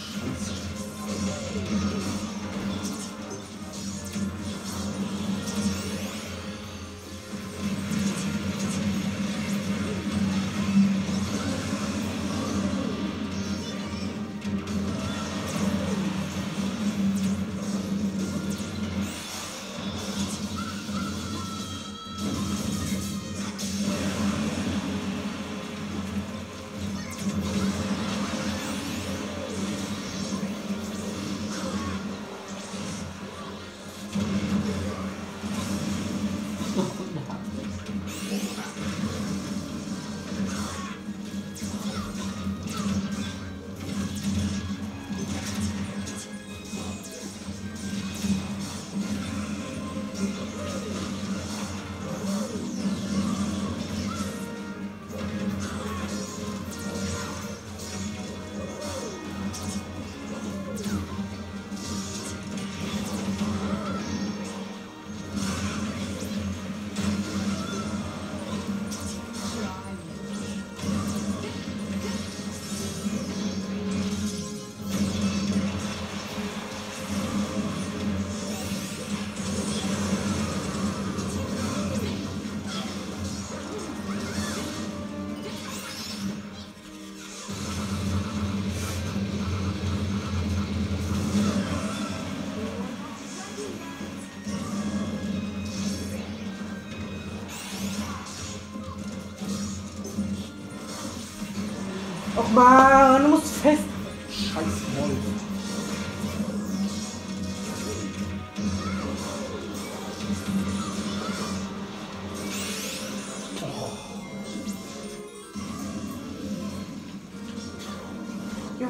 Och man, du musst fest. Scheiß Wolf. Oh. Ja.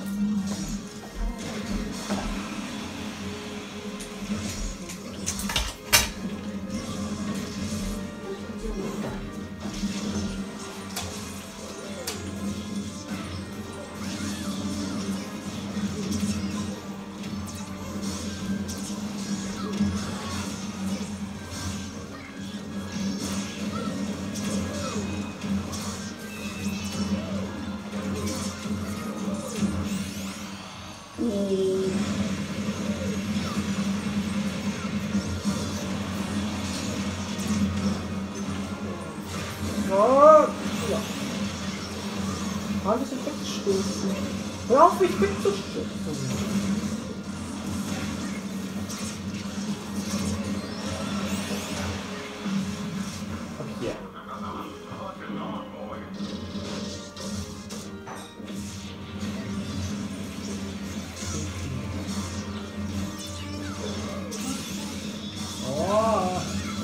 Ja. Alles wegstoßen. Hör auf, mich wegzustoßen. Okay. Oh.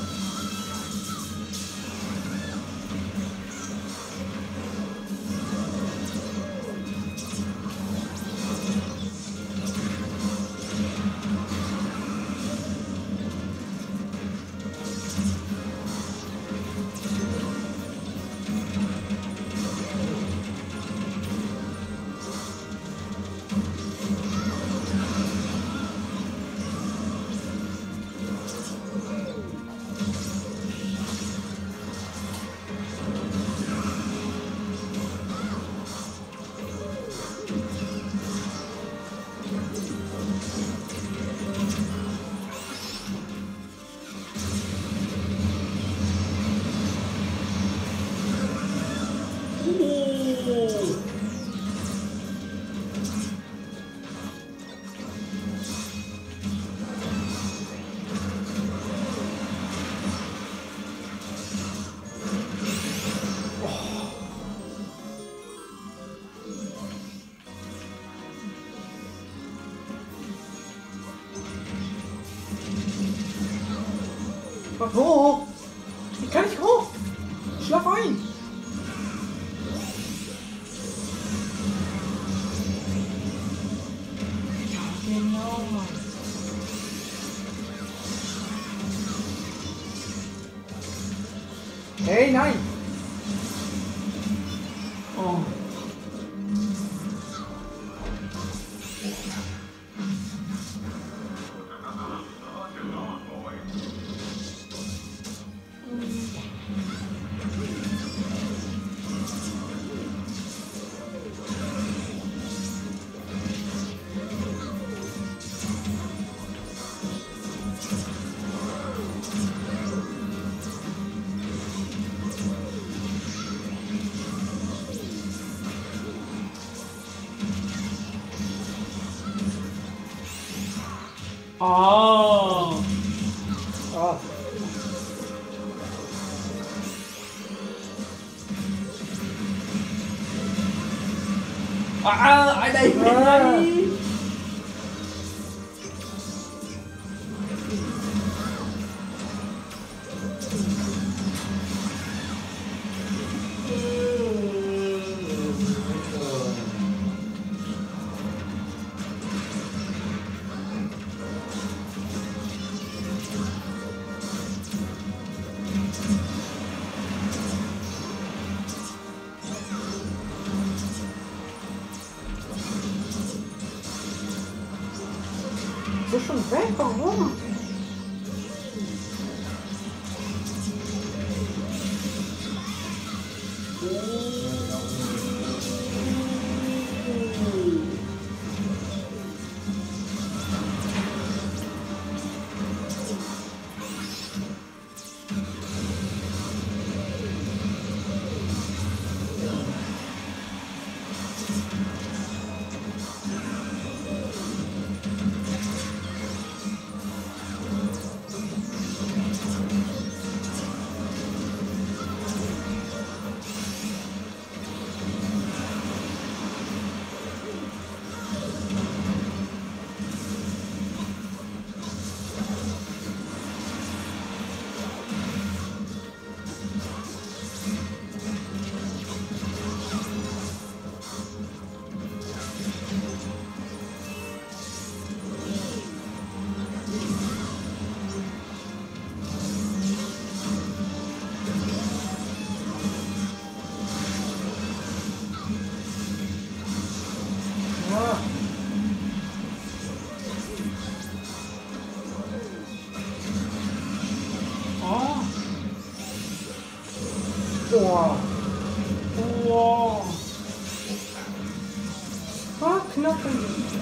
Mach hoch! Ich kann nicht hoch! Schlaf ein! Ja, genau. Hey, nein! Oh. Oh. Ah. À, ở đây bên À. đây. So schon weg, warum? Boah. Wow. Ah, Knochen.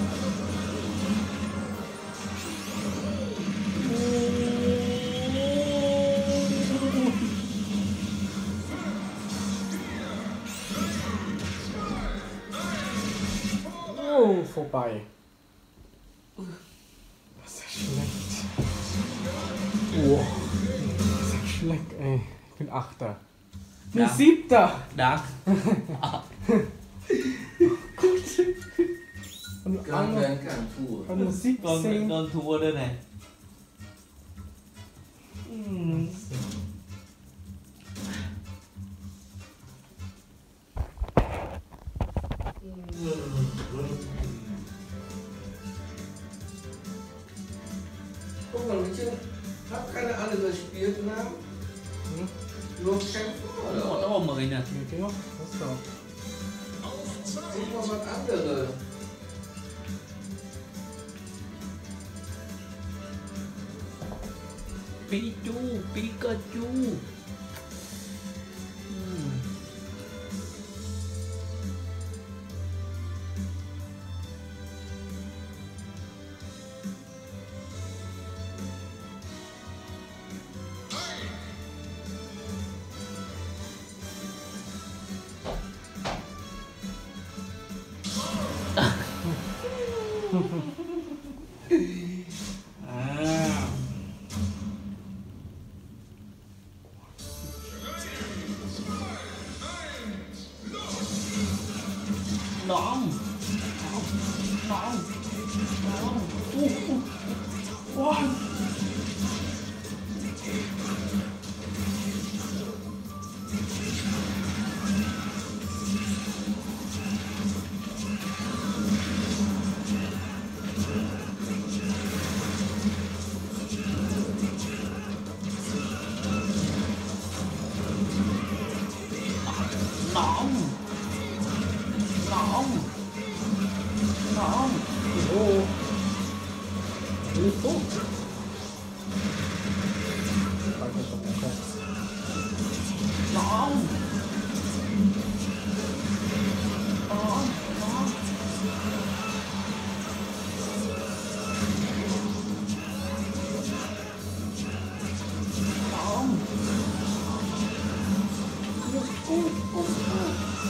Oh, vorbei. Das ist ja schlecht. Oh, das ist ja schlecht, ey. Ich bin Achter. Nee, Ja. Siebter. Dark. Und การ Anno, เงินการพูด Anno Con siebzehn. con thua đây này. Ừm. Guck mal, Mädchen, hab keine alle gespielt und haben Hm? nur Kämpfe Một oder? nó mười nè. Geht ihr noch? Was ist da? Guck mal, was andere. Pichu, Pikachu. Ừm. À. Nón. Nón. Nón. Uh, uh. Wow. Nón. Nón. Nón. Oh. Hilfe. Danke schon, danke. Nón. Nón. Nón. Nón. Oh, oh, oh.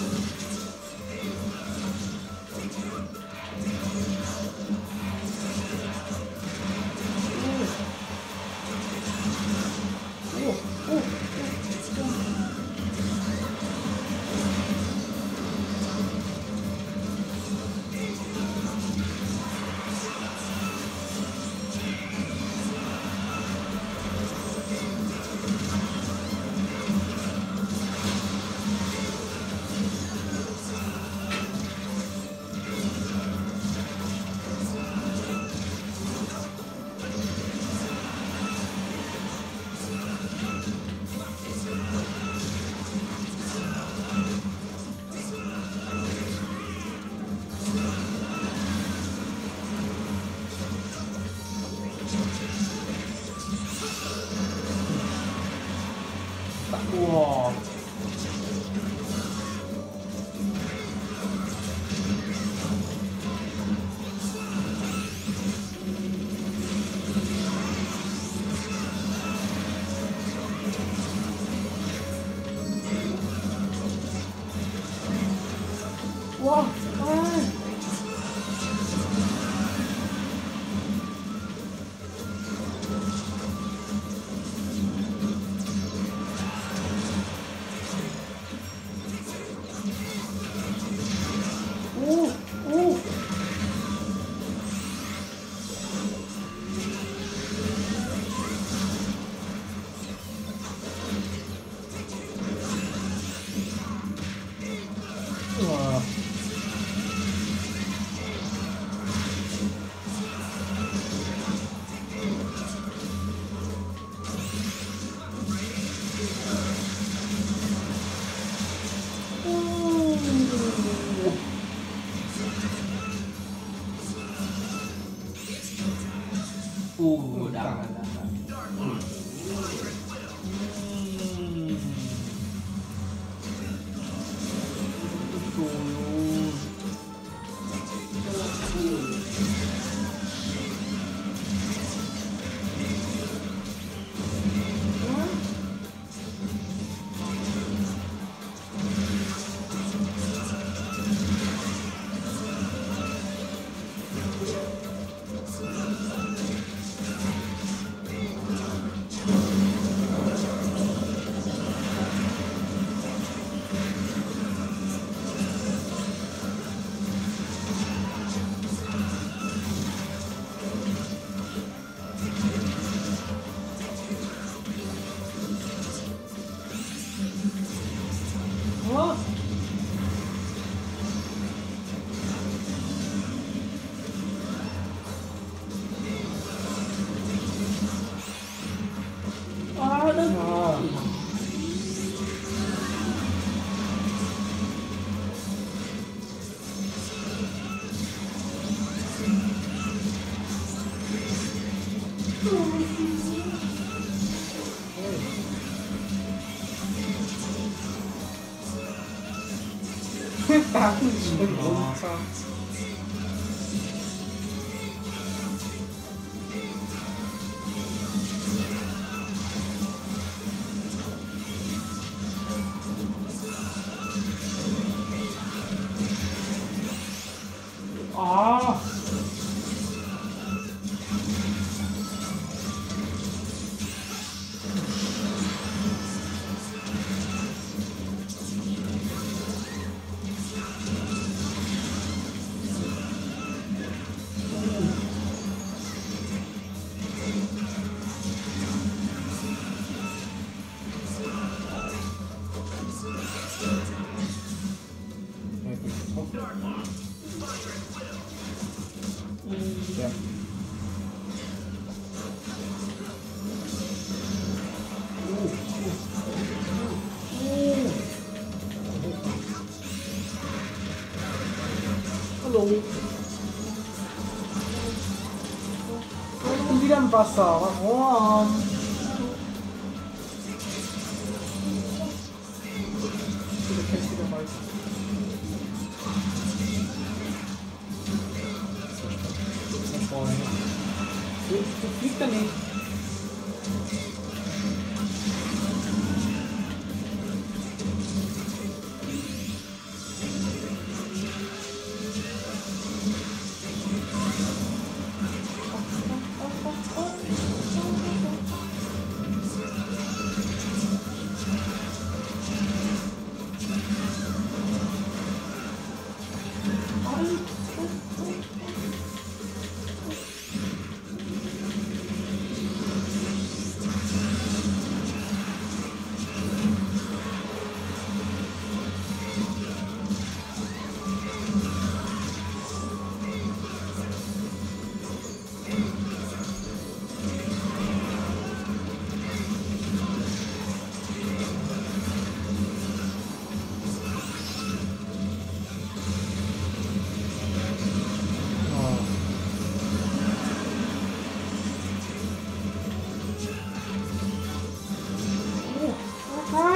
Wow. Wow. Ah. Uh, uh. Wah. Uh, dapat, dapat. Hmm. Wah. Aduh. Ah. Tá com desconto. Ah. Ja. Hallo. Ich bin wieder im Wasser. Warum? Du kennst wieder mal. Nach vorne. Du, du fliegst da nicht.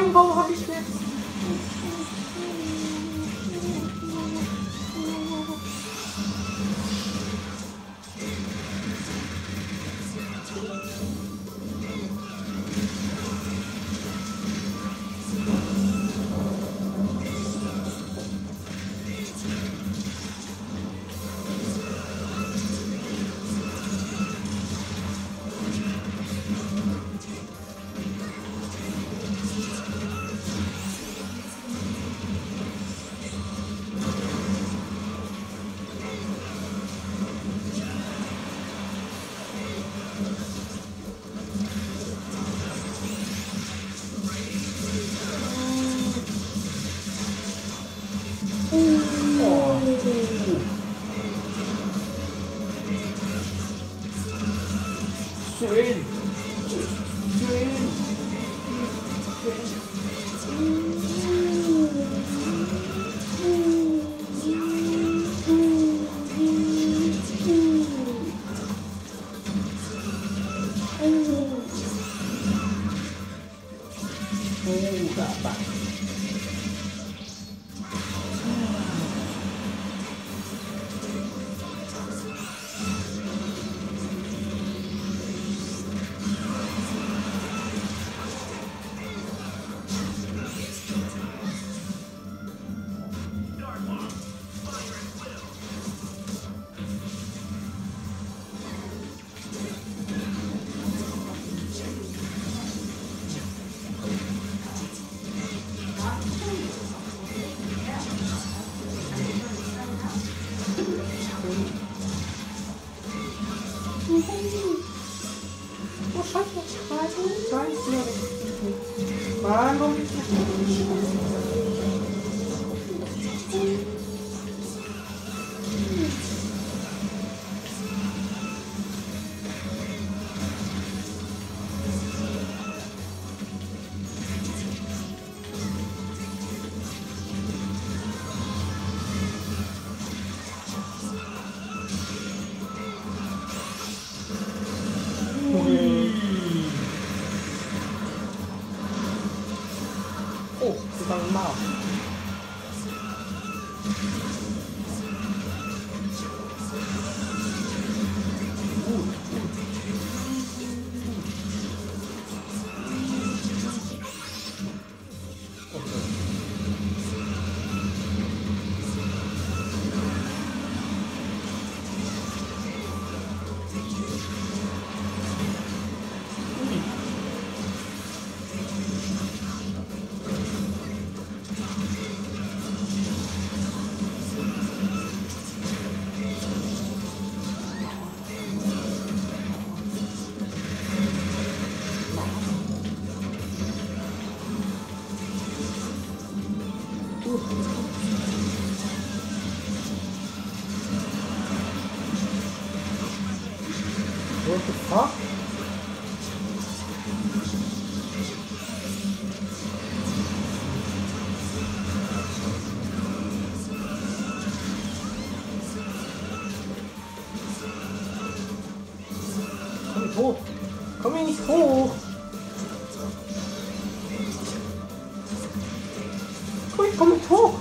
Nein, warum habe ich jetzt? Schön. Schön. Oh, Papa. Oh, scheiße. Scheiße. Scheiße. Mann, warum ist das nicht? Oh, sie fangen mal. What the fuck? Komm nicht hoch! Komm hier nicht hoch! Komm, ich komm nicht hoch!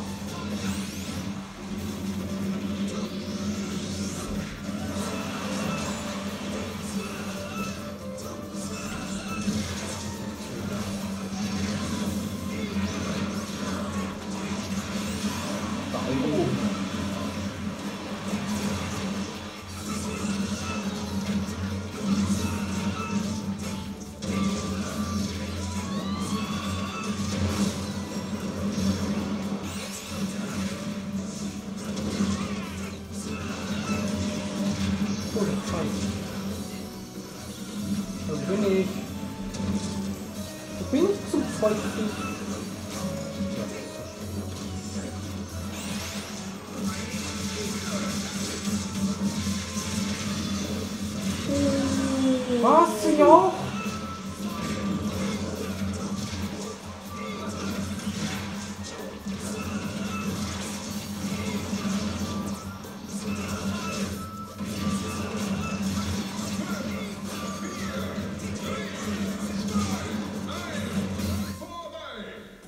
Da bin ich. Da bin ich zum Teufel. Was? Ja?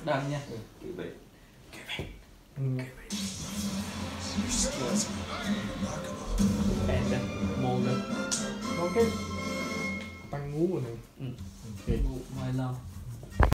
Dannya.